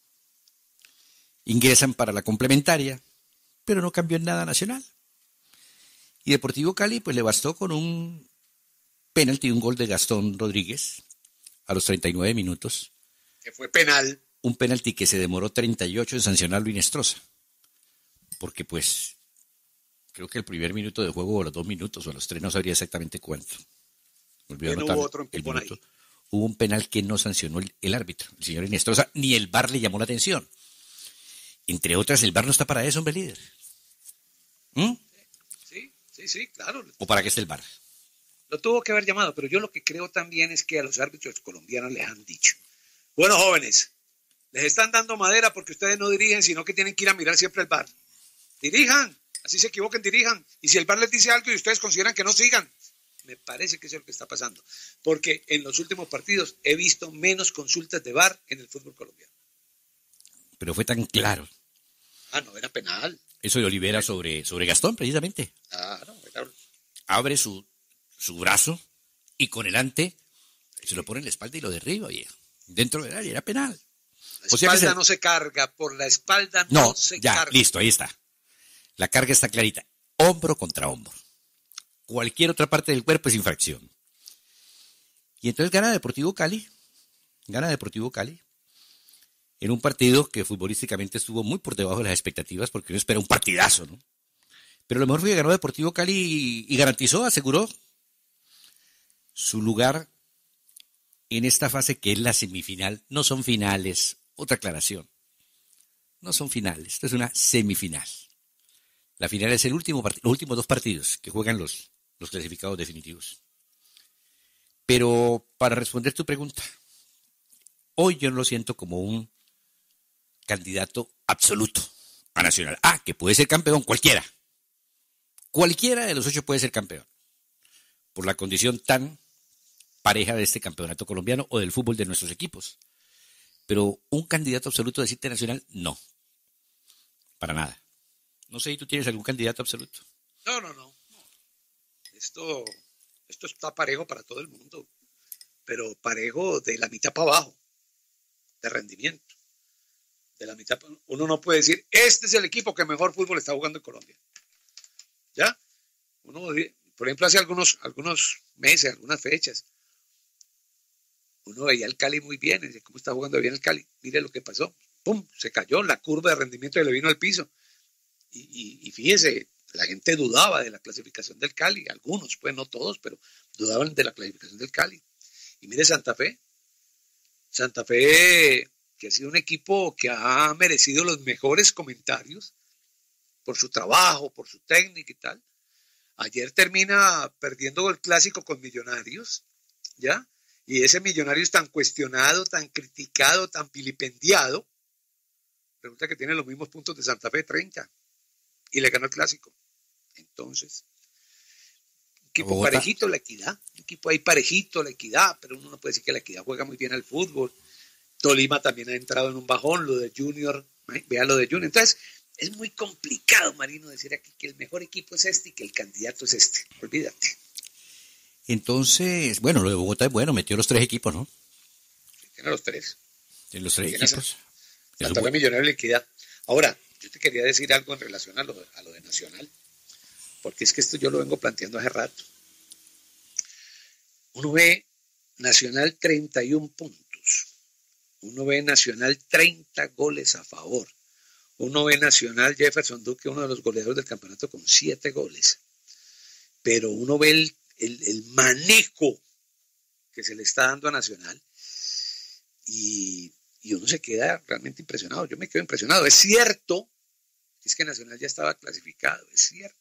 ingresan para la complementaria, pero no cambió en nada Nacional. Y Deportivo Cali pues le bastó con un penalti, un gol de Gastón Rodríguez a los treinta y nueve minutos. Que fue penal. Un penalti que se demoró treinta y ocho en sancionarlo Inestrosa. Porque pues creo que el primer minuto de juego o los dos minutos o los tres, no sabría exactamente cuánto. Me olvidó anotar hubo otro el minuto. ahí. Hubo un penal que no sancionó el, el árbitro, el señor Inestrosa, ni el V A R le llamó la atención. Entre otras, el V A R no está para eso, hombre líder. ¿Mm? Sí, sí, sí, claro. ¿O para qué está el V A R? Lo tuvo que haber llamado, pero yo lo que creo también es que a los árbitros colombianos les han dicho, bueno, jóvenes, les están dando madera porque ustedes no dirigen, sino que tienen que ir a mirar siempre el V A R. Dirijan, así se equivoquen, dirijan. Y si el V A R les dice algo y ustedes consideran que no, sigan. Me parece que eso es lo que está pasando. Porque en los últimos partidos he visto menos consultas de V A R en el fútbol colombiano. Pero fue tan claro. Ah, no, era penal. Eso de Olivera sobre, sobre Gastón, precisamente. Claro, era... Abre su, su brazo y con el ante se lo pone en la espalda y lo derriba, viejo. Dentro del área, era penal. La o sea espalda se... no se carga, por la espalda no, no se ya, carga. Listo, ahí está. La carga está clarita. Hombro contra hombro. Cualquier otra parte del cuerpo es infracción. Y entonces gana Deportivo Cali. Gana Deportivo Cali. En un partido que futbolísticamente estuvo muy por debajo de las expectativas, porque uno espera un partidazo, ¿no? Pero lo mejor fue que ganó Deportivo Cali y, y garantizó, aseguró su lugar en esta fase que es la semifinal. No son finales. Otra aclaración. No son finales. Esto es una semifinal. La final es el último part- los últimos dos partidos que juegan los, los clasificados definitivos. Pero para responder tu pregunta, hoy yo no lo siento como un candidato absoluto a Nacional. Ah, que puede ser campeón cualquiera. Cualquiera de los ocho puede ser campeón. Por la condición tan pareja de este campeonato colombiano o del fútbol de nuestros equipos. Pero un candidato absoluto a decirte Nacional, no. Para nada. No sé si tú tienes algún candidato absoluto. No, no, no. no. Esto, esto está parejo para todo el mundo. Pero parejo de la mitad para abajo. De rendimiento. De la mitad para... Uno no puede decir, este es el equipo que mejor fútbol está jugando en Colombia. ¿Ya? Uno, por ejemplo, hace algunos, algunos meses, algunas fechas, uno veía al Cali muy bien, dice, ¿cómo está jugando bien el Cali? Mire lo que pasó. ¡Pum! Se cayó, la curva de rendimiento le vino al piso. Y, y, y fíjese, la gente dudaba de la clasificación del Cali, algunos, pues no todos, pero dudaban de la clasificación del Cali. Y mire Santa Fe, Santa Fe, que ha sido un equipo que ha merecido los mejores comentarios por su trabajo, por su técnica y tal. Ayer termina perdiendo el clásico con Millonarios, ¿ya? Y ese Millonarios tan cuestionado, tan criticado, tan vilipendiado, resulta que tiene los mismos puntos de Santa Fe, treinta, y le ganó el clásico. Entonces, un equipo Bogotá. parejito, la Equidad, un equipo ahí parejito, la Equidad, pero uno no puede decir que la Equidad juega muy bien al fútbol. Tolima también ha entrado en un bajón, lo de Junior, ¿eh? Vea lo de Junior. Entonces, es muy complicado, Marino, decir aquí que el mejor equipo es este y que el candidato es este. Olvídate. Entonces, bueno, lo de Bogotá es bueno, metió los tres equipos, ¿no? Tiene los tres. Tiene los tres Tiene equipos. Santa Fe, Millonarios, la Equidad. Ahora, yo te quería decir algo en relación a lo, a lo de Nacional, porque es que esto yo lo vengo planteando hace rato. Uno ve Nacional treinta y uno puntos. Uno ve Nacional treinta goles a favor. Uno ve Nacional Jefferson Duque, uno de los goleadores del campeonato, con siete goles. Pero uno ve el, el, el manejo que se le está dando a Nacional y, y uno se queda realmente impresionado. Yo me quedo impresionado. Es cierto, es que Nacional ya estaba clasificado, es cierto.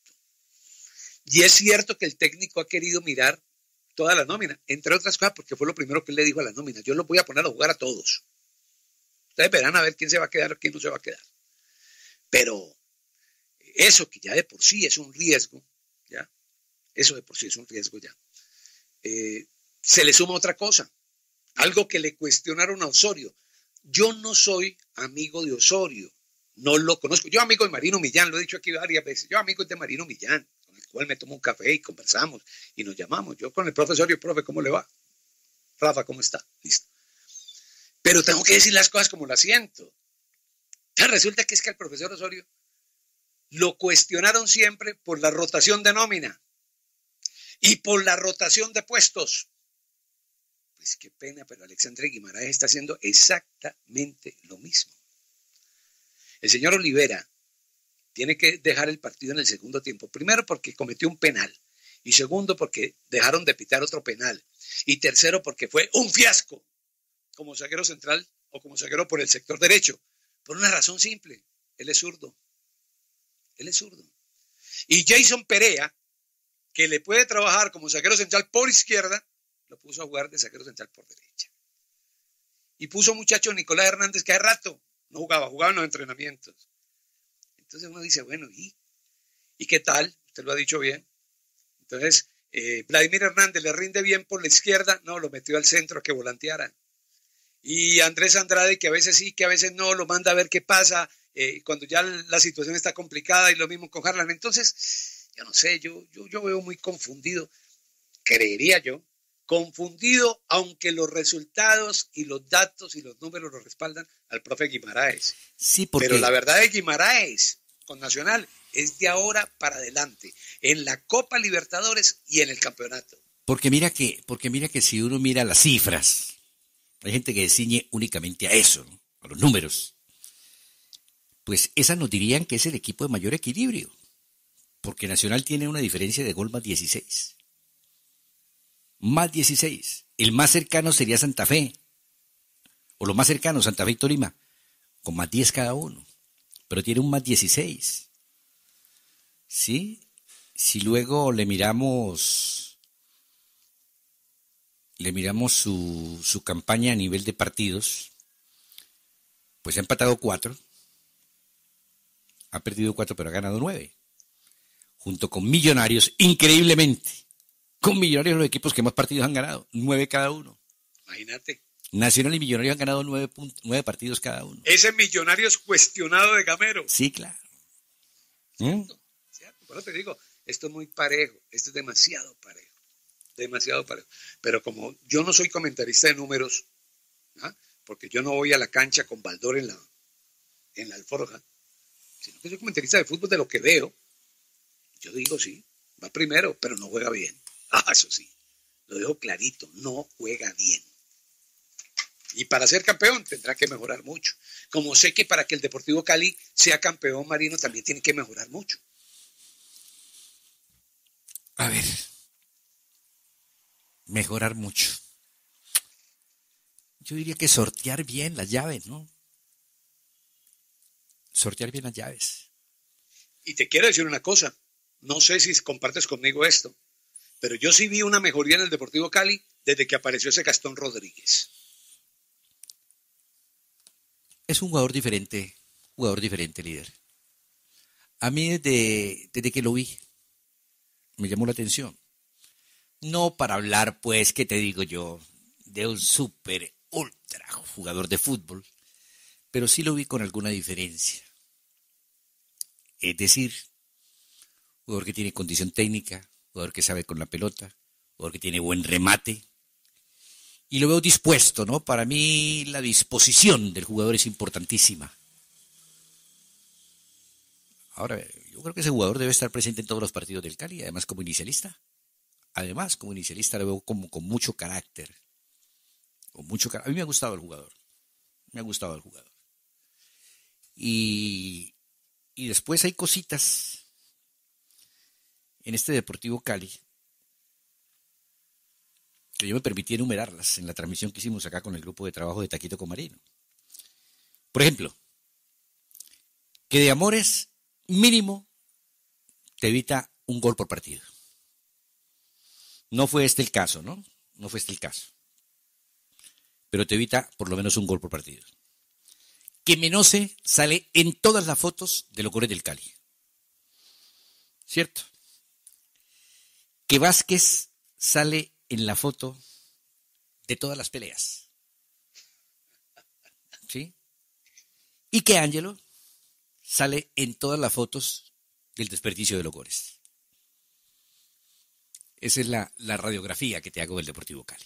Y es cierto que el técnico ha querido mirar toda la nómina, entre otras cosas, porque fue lo primero que él le dijo a la nómina: yo los voy a poner a jugar a todos. Ustedes verán a ver quién se va a quedar o quién no se va a quedar. Pero eso que ya de por sí es un riesgo, ya, eso de por sí es un riesgo ya, eh, se le suma otra cosa, algo que le cuestionaron a Osorio. Yo no soy amigo de Osorio, no lo conozco. Yo amigo de Marino Millán, lo he dicho aquí varias veces, yo amigo de Marino Millán, con el cual me tomo un café y conversamos y nos llamamos. Yo con el profesor, yo, profe, ¿cómo le va? Rafa, ¿cómo está? Listo. Pero tengo que decir las cosas como las siento. Ya resulta que es que al profesor Osorio lo cuestionaron siempre por la rotación de nómina y por la rotación de puestos. Pues qué pena, pero Alexandre Guimaraes está haciendo exactamente lo mismo. El señor Olivera tiene que dejar el partido en el segundo tiempo. Primero porque cometió un penal. Y segundo porque dejaron de pitar otro penal. Y tercero porque fue un fiasco como zaguero central o como zaguero por el sector derecho. Por una razón simple, él es zurdo. Él es zurdo. Y Jason Perea, que le puede trabajar como zaguero central por izquierda, lo puso a jugar de zaguero central por derecha. Y puso muchacho Nicolás Hernández, que hace rato no jugaba, jugaba en los entrenamientos. Entonces uno dice, bueno, ¿y, ¿y qué tal? Usted lo ha dicho bien. Entonces, eh, Vladimir Hernández le rinde bien por la izquierda, no, lo metió al centro a que volanteara. Y Andrés Andrade, que a veces sí, que a veces no, lo manda a ver qué pasa eh, cuando ya la situación está complicada, y lo mismo con Harlan. Entonces, yo no sé, yo, yo, yo veo muy confundido, creería yo, confundido, aunque los resultados y los datos y los números lo respaldan, al profe Guimaraes. Sí, porque... Pero la verdad de Guimaraes con Nacional es de ahora para adelante, en la Copa Libertadores y en el campeonato. Porque mira que, porque mira que si uno mira las cifras, hay gente que ciñe únicamente a eso, ¿no? A los números. Pues esas nos dirían que es el equipo de mayor equilibrio, porque Nacional tiene una diferencia de gol más dieciséis. Más dieciséis. El más cercano sería Santa Fe, o lo más cercano, Santa Fe y Tolima, con más diez cada uno, pero tiene un más dieciséis. ¿Sí? Si luego le miramos, le miramos su, su campaña a nivel de partidos, pues ha empatado cuatro, ha perdido cuatro, pero ha ganado nueve, junto con Millonarios, increíblemente. Con Millonarios los equipos que más partidos han ganado, nueve cada uno. Imagínate. Nacional y Millonarios han ganado nueve, nueve partidos cada uno. Ese Millonarios cuestionado de Gamero. Sí, claro. ¿Mm? ¿Cierto? Por eso te digo, esto es muy parejo, esto es demasiado parejo, demasiado parejo. Pero como yo no soy comentarista de números, ¿ah? Porque yo no voy a la cancha con Baldor en la, en la alforja, sino que soy comentarista de fútbol de lo que veo, yo digo sí, va primero, pero no juega bien. Ah, eso sí, lo dejo clarito, no juega bien. Y para ser campeón tendrá que mejorar mucho. Como sé que para que el Deportivo Cali sea campeón, Marino, también tiene que mejorar mucho. A ver, mejorar mucho. Yo diría que sortear bien las llaves, ¿no? sortear bien las llaves. Y te quiero decir una cosa, no sé si compartes conmigo esto, pero yo sí vi una mejoría en el Deportivo Cali desde que apareció ese Gastón Rodríguez. Es un jugador diferente, jugador diferente, líder. A mí desde, desde que lo vi, me llamó la atención. No para hablar, pues, ¿qué te digo yo? De un súper, ultra jugador de fútbol, pero sí lo vi con alguna diferencia. Es decir, jugador que tiene condición técnica, jugador que sabe con la pelota, jugador que tiene buen remate. Y lo veo dispuesto, ¿no? Para mí la disposición del jugador es importantísima. Ahora, yo creo que ese jugador debe estar presente en todos los partidos del Cali, además como inicialista. Además, como inicialista lo veo como con mucho carácter. Con mucho carácter. A mí me ha gustado el jugador. Me ha gustado el jugador. Y, y después hay cositas en este Deportivo Cali que yo me permití enumerarlas en la transmisión que hicimos acá con el grupo de trabajo de Taquito con Marino. Por ejemplo, que de Amores mínimo te evita un gol por partido. No fue este el caso, ¿no? No fue este el caso. Pero te evita por lo menos un gol por partido. Que Menose sale en todas las fotos de los goles del Cali. ¿Cierto? Que Vázquez sale en la foto de todas las peleas. ¿Sí? Y que Ángelo sale en todas las fotos del desperdicio de los goles. Esa es la, la radiografía que te hago del Deportivo Cali.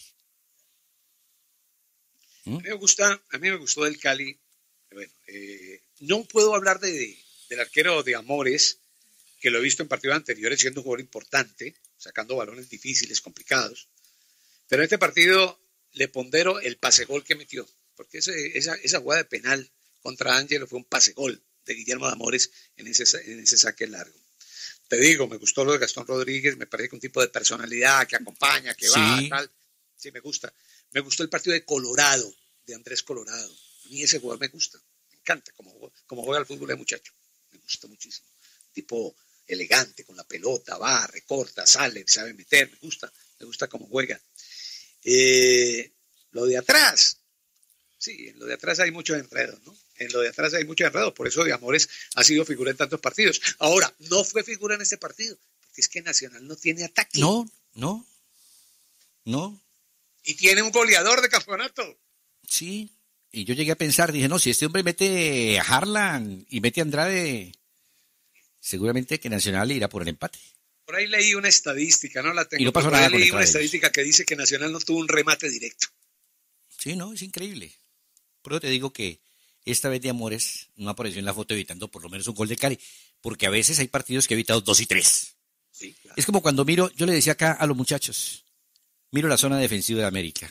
¿Mm? A mí me gusta, a mí me gustó del Cali. Bueno, eh, no puedo hablar de, de, del arquero de Amores, que lo he visto en partidos anteriores siendo un jugador importante, sacando balones difíciles, complicados. Pero en este partido le pondero el pase-gol que metió, porque ese, esa, esa jugada de penal contra Ángelo fue un pase-gol de Guillermo de Amores en ese, en ese saque largo. Te digo, me gustó lo de Gastón Rodríguez, me parece que un tipo de personalidad que acompaña, que va, sí. tal. Sí, me gusta. Me gustó el partido de Colorado, de Andrés Colorado. A mí ese jugador me gusta, me encanta cómo, cómo juega al fútbol el muchacho. Me gusta muchísimo. Tipo elegante, con la pelota, va, recorta, sale, sabe meter, me gusta, me gusta cómo juega. Eh, lo de atrás, sí, en lo de atrás hay muchos enredos, ¿no? En lo de atrás hay muchos enredos, por eso de Amores ha sido figura en tantos partidos. Ahora, no fue figura en este partido, porque es que Nacional no tiene ataque. No, no, no. Y tiene un goleador de campeonato. Sí, y yo llegué a pensar, dije, no, si este hombre mete a Harlan y mete a Andrade, seguramente que Nacional irá por el empate. Por ahí leí una estadística, no la tengo. Y no pasó por nada ahí con leí el una estadística que dice que Nacional no tuvo un remate directo. Sí, no, es increíble. Por eso te digo que esta vez de Amores no apareció en la foto evitando por lo menos un gol de Cali, porque a veces hay partidos que he evitado dos y tres. Sí, claro. Es como cuando miro, yo le decía acá a los muchachos, miro la zona defensiva de América.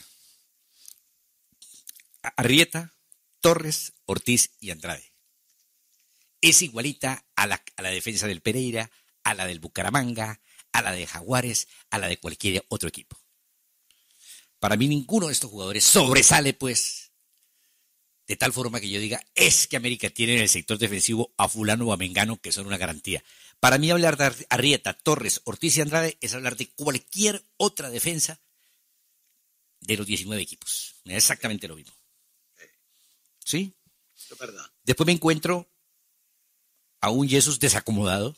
Arrieta, Torres, Ortiz y Andrade. Es igualita a la, a la defensa del Pereira, a la del Bucaramanga, a la de Jaguares, a la de cualquier otro equipo. Para mí ninguno de estos jugadores sobresale, pues, de tal forma que yo diga, es que América tiene en el sector defensivo a fulano o a mengano que son una garantía. Para mí hablar de Arrieta, Torres, Ortiz y Andrade es hablar de cualquier otra defensa de los diecinueve equipos. Es exactamente lo mismo. ¿Sí? Es verdad. Después me encuentro a un Jesús desacomodado,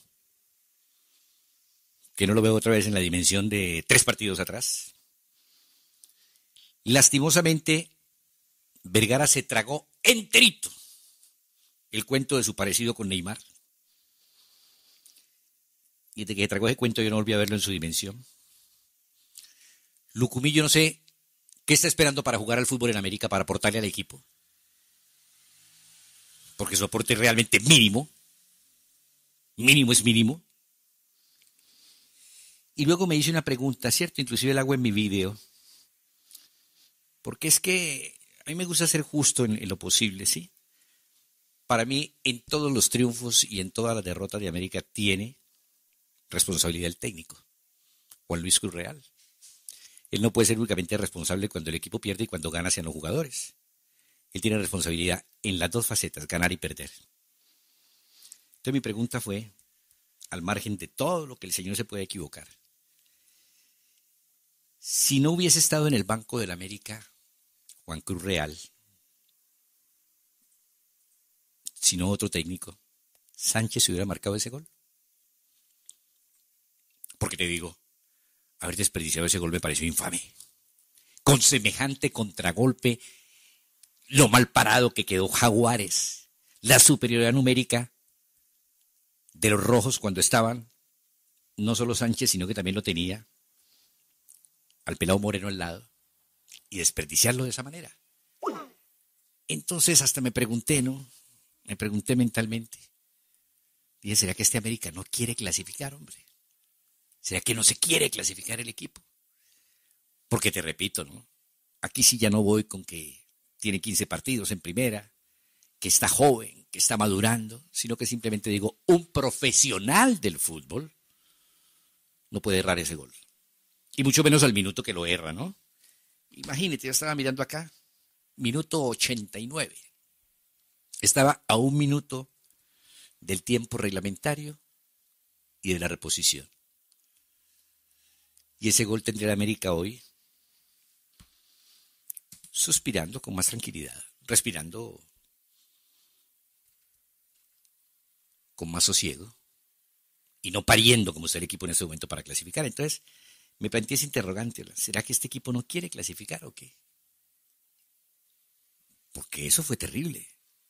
que no lo veo otra vez en la dimensión de tres partidos atrás. Lastimosamente, Vergara se tragó enterito el cuento de su parecido con Neymar. Y desde que tragó ese cuento yo no volví a verlo en su dimensión. Lucumí, yo no sé qué está esperando para jugar al fútbol en América, para aportarle al equipo. Porque su aporte es realmente mínimo. Mínimo es mínimo. Y luego me hice una pregunta, ¿cierto? Inclusive la hago en mi video. Porque es que a mí me gusta ser justo en, en lo posible, ¿sí? Para mí, en todos los triunfos y en todas las derrotas de América tiene responsabilidad el técnico, Juan Luis Cruz Real. Él no puede ser únicamente responsable cuando el equipo pierde y cuando gana hacia los jugadores. Él tiene responsabilidad en las dos facetas, ganar y perder. Entonces mi pregunta fue, al margen de todo lo que el señor se puede equivocar, si no hubiese estado en el Banco del América Juan Cruz Real, sino otro técnico, ¿Sánchez hubiera marcado ese gol? Porque te digo, haber desperdiciado ese gol me pareció infame. Con semejante contragolpe, lo mal parado que quedó Jaguares, la superioridad numérica de los rojos cuando estaban, no solo Sánchez, sino que también lo tenía al pelado Moreno al lado, y desperdiciarlo de esa manera. Entonces hasta me pregunté, ¿no? Me pregunté mentalmente, dije, ¿será que este América no quiere clasificar, hombre? ¿Será que no se quiere clasificar el equipo? Porque te repito, ¿no? Aquí sí ya no voy con que tiene quince partidos en primera, que está joven, que está madurando, sino que simplemente digo, un profesional del fútbol no puede errar ese gol. Y mucho menos al minuto que lo erra, ¿no? Imagínate, yo estaba mirando acá, minuto ochenta y nueve. Estaba a un minuto del tiempo reglamentario y de la reposición. Y ese gol tendría la América hoy suspirando con más tranquilidad, respirando con más sosiego y no pariendo como está el equipo en ese momento para clasificar. Entonces me planteé ese interrogante, ¿será que este equipo no quiere clasificar o qué? Porque eso fue terrible.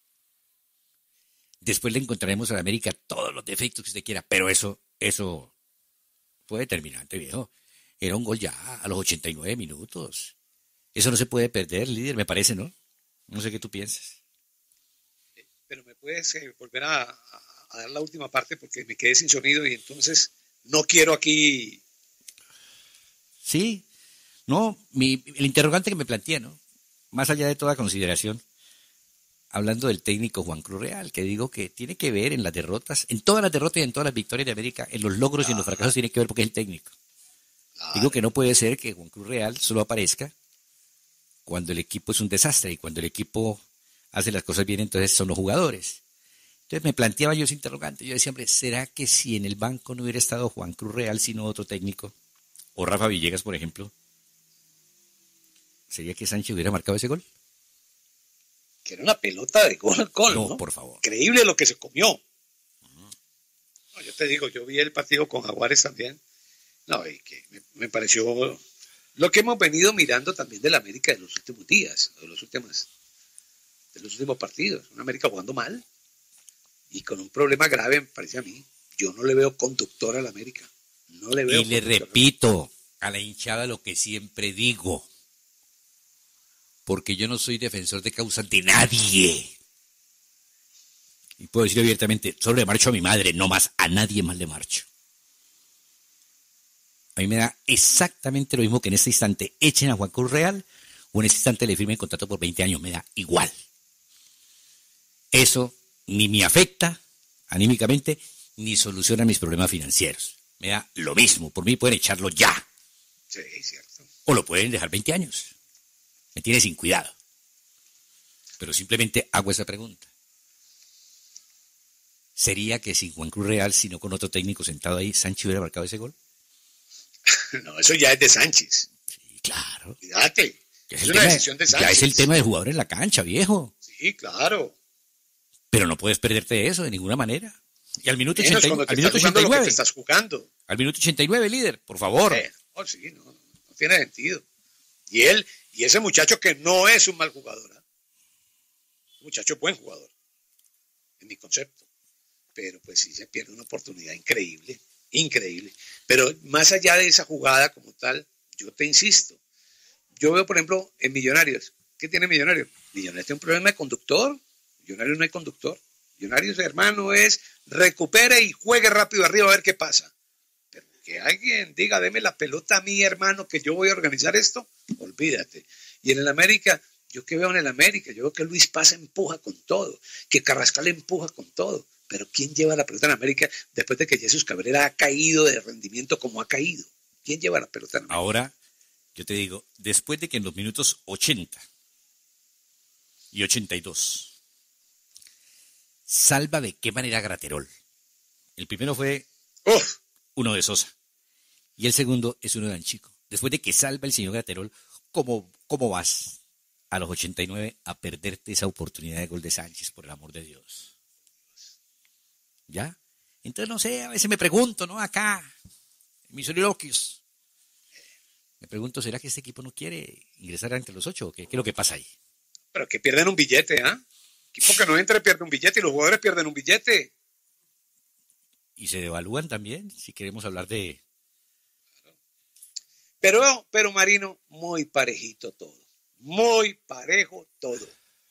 Después le encontraremos a la América todos los defectos que usted quiera, pero eso, eso fue determinante, viejo. Era un gol ya a los ochenta y nueve minutos. Eso no se puede perder, líder, me parece, ¿no? No sé qué tú piensas. Pero me puedes eh, volver a, a, a dar la última parte porque me quedé sin sonido y entonces no quiero aquí... Sí, no, mi, el interrogante que me planteé, ¿no? Más allá de toda consideración, hablando del técnico Juan Cruz Real, que digo que tiene que ver en las derrotas, en todas las derrotas y en todas las victorias de América, en los logros claro. y en los fracasos tiene que ver porque es el técnico. Claro. Digo que no puede ser que Juan Cruz Real solo aparezca cuando el equipo es un desastre y cuando el equipo hace las cosas bien, entonces son los jugadores. Entonces me planteaba yo ese interrogante, yo decía, hombre, ¿será que si en el banco no hubiera estado Juan Cruz Real sino otro técnico, o Rafa Villegas, por ejemplo, ¿sería que Sánchez hubiera marcado ese gol? Que era una pelota de gol al gol, no, ¿no? por favor. Increíble lo que se comió. Uh-huh. No, yo te digo, yo vi el partido con Jaguares también. No, y que me, me pareció lo que hemos venido mirando también de la América de los últimos días, de los últimos, de los últimos partidos. Una América jugando mal y con un problema grave, me parece a mí. Yo no le veo conductor a la América. No le veo y le repito a la hinchada lo que siempre digo. Porque yo no soy defensor de causas de nadie. Y puedo decir abiertamente, solo le marcho a mi madre, no más, a nadie más le marcho. A mí me da exactamente lo mismo que en este instante echen a Juan Cruz Real o en este instante le firmen contrato por veinte años, me da igual. Eso ni me afecta anímicamente, ni soluciona mis problemas financieros. Me da lo mismo, por mí pueden echarlo ya. Sí, cierto. O lo pueden dejar veinte años. Me tiene sin cuidado. Pero simplemente hago esa pregunta. ¿Sería que sin Juan Cruz Real, sino con otro técnico sentado ahí, Sánchez hubiera marcado ese gol? No, eso ya es de Sánchez. Sí, claro. Cuídate. Es, es una tema, decisión de Sánchez. Ya es el tema del jugador en la cancha, viejo. Sí, claro. Pero no puedes perderte eso de ninguna manera. Y al minuto Menos ochenta y nueve. Al minuto ochenta y nueve. Lo que te estás jugando. Al minuto ochenta y nueve, líder, por favor. Eh, oh, sí, no, no tiene sentido. Y él, y ese muchacho que no es un mal jugador. ¿eh? Un muchacho es buen jugador. En mi concepto. Pero pues sí se pierde una oportunidad increíble. Increíble. Pero más allá de esa jugada como tal, yo te insisto. Yo veo, por ejemplo, en Millonarios. ¿Qué tiene Millonarios? Millonarios tiene un problema de conductor. Millonarios no hay conductor. Millonarios, hermano, es recupere y juegue rápido arriba a ver qué pasa. Pero que alguien diga, deme la pelota a mí, hermano, que yo voy a organizar esto, olvídate. Y en el América, ¿yo qué veo en el América? Yo veo que Luis Paz empuja con todo, que Carrascal empuja con todo. Pero ¿quién lleva la pelota en América después de que Jesús Cabrera ha caído de rendimiento como ha caído? ¿Quién lleva la pelota en América? Ahora, yo te digo, después de que en los minutos ochenta y ochenta y dos salva de qué manera a Graterol. El primero fue Uf. uno de Sosa. Y el segundo es uno de Anchico. Después de que salva el señor Graterol, ¿cómo, cómo vas a los ochenta y nueve a perderte esa oportunidad de gol de Sánchez, por el amor de Dios? ¿Ya? Entonces, no sé, a veces me pregunto, ¿no? Acá, en mis soliloquios, me pregunto, ¿será que este equipo no quiere ingresar entre los ocho o qué? ¿Qué es lo que pasa ahí? Pero que pierden un billete, ¿ah? ¿eh? Equipo que no entre pierde un billete y los jugadores pierden un billete. Y se devalúan también, si queremos hablar de... Pero, pero Marino, muy parejito todo. Muy parejo todo.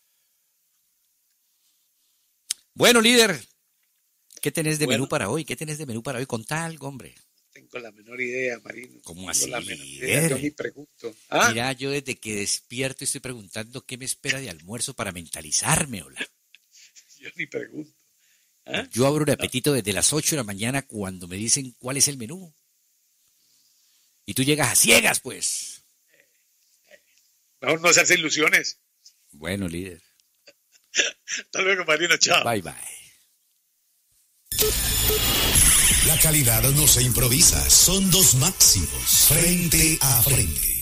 Bueno, líder, ¿qué tenés de Bueno. menú para hoy? ¿Qué tenés de menú para hoy? Contá algo, hombre. Tengo la menor idea, Marino. ¿Cómo Tengo así, la menor idea. líder? Yo ni pregunto. ¿Ah? Mira, yo desde que despierto estoy preguntando qué me espera de almuerzo para mentalizarme, hola. Yo ni pregunto. ¿Ah? Yo abro el apetito desde las ocho de la mañana cuando me dicen cuál es el menú. Y tú llegas a ciegas, pues. Mejor no hacerse ilusiones. Bueno, líder. Hasta luego, Marino. Chao. Bye, bye. La calidad no se improvisa, son dos máximos, frente a frente.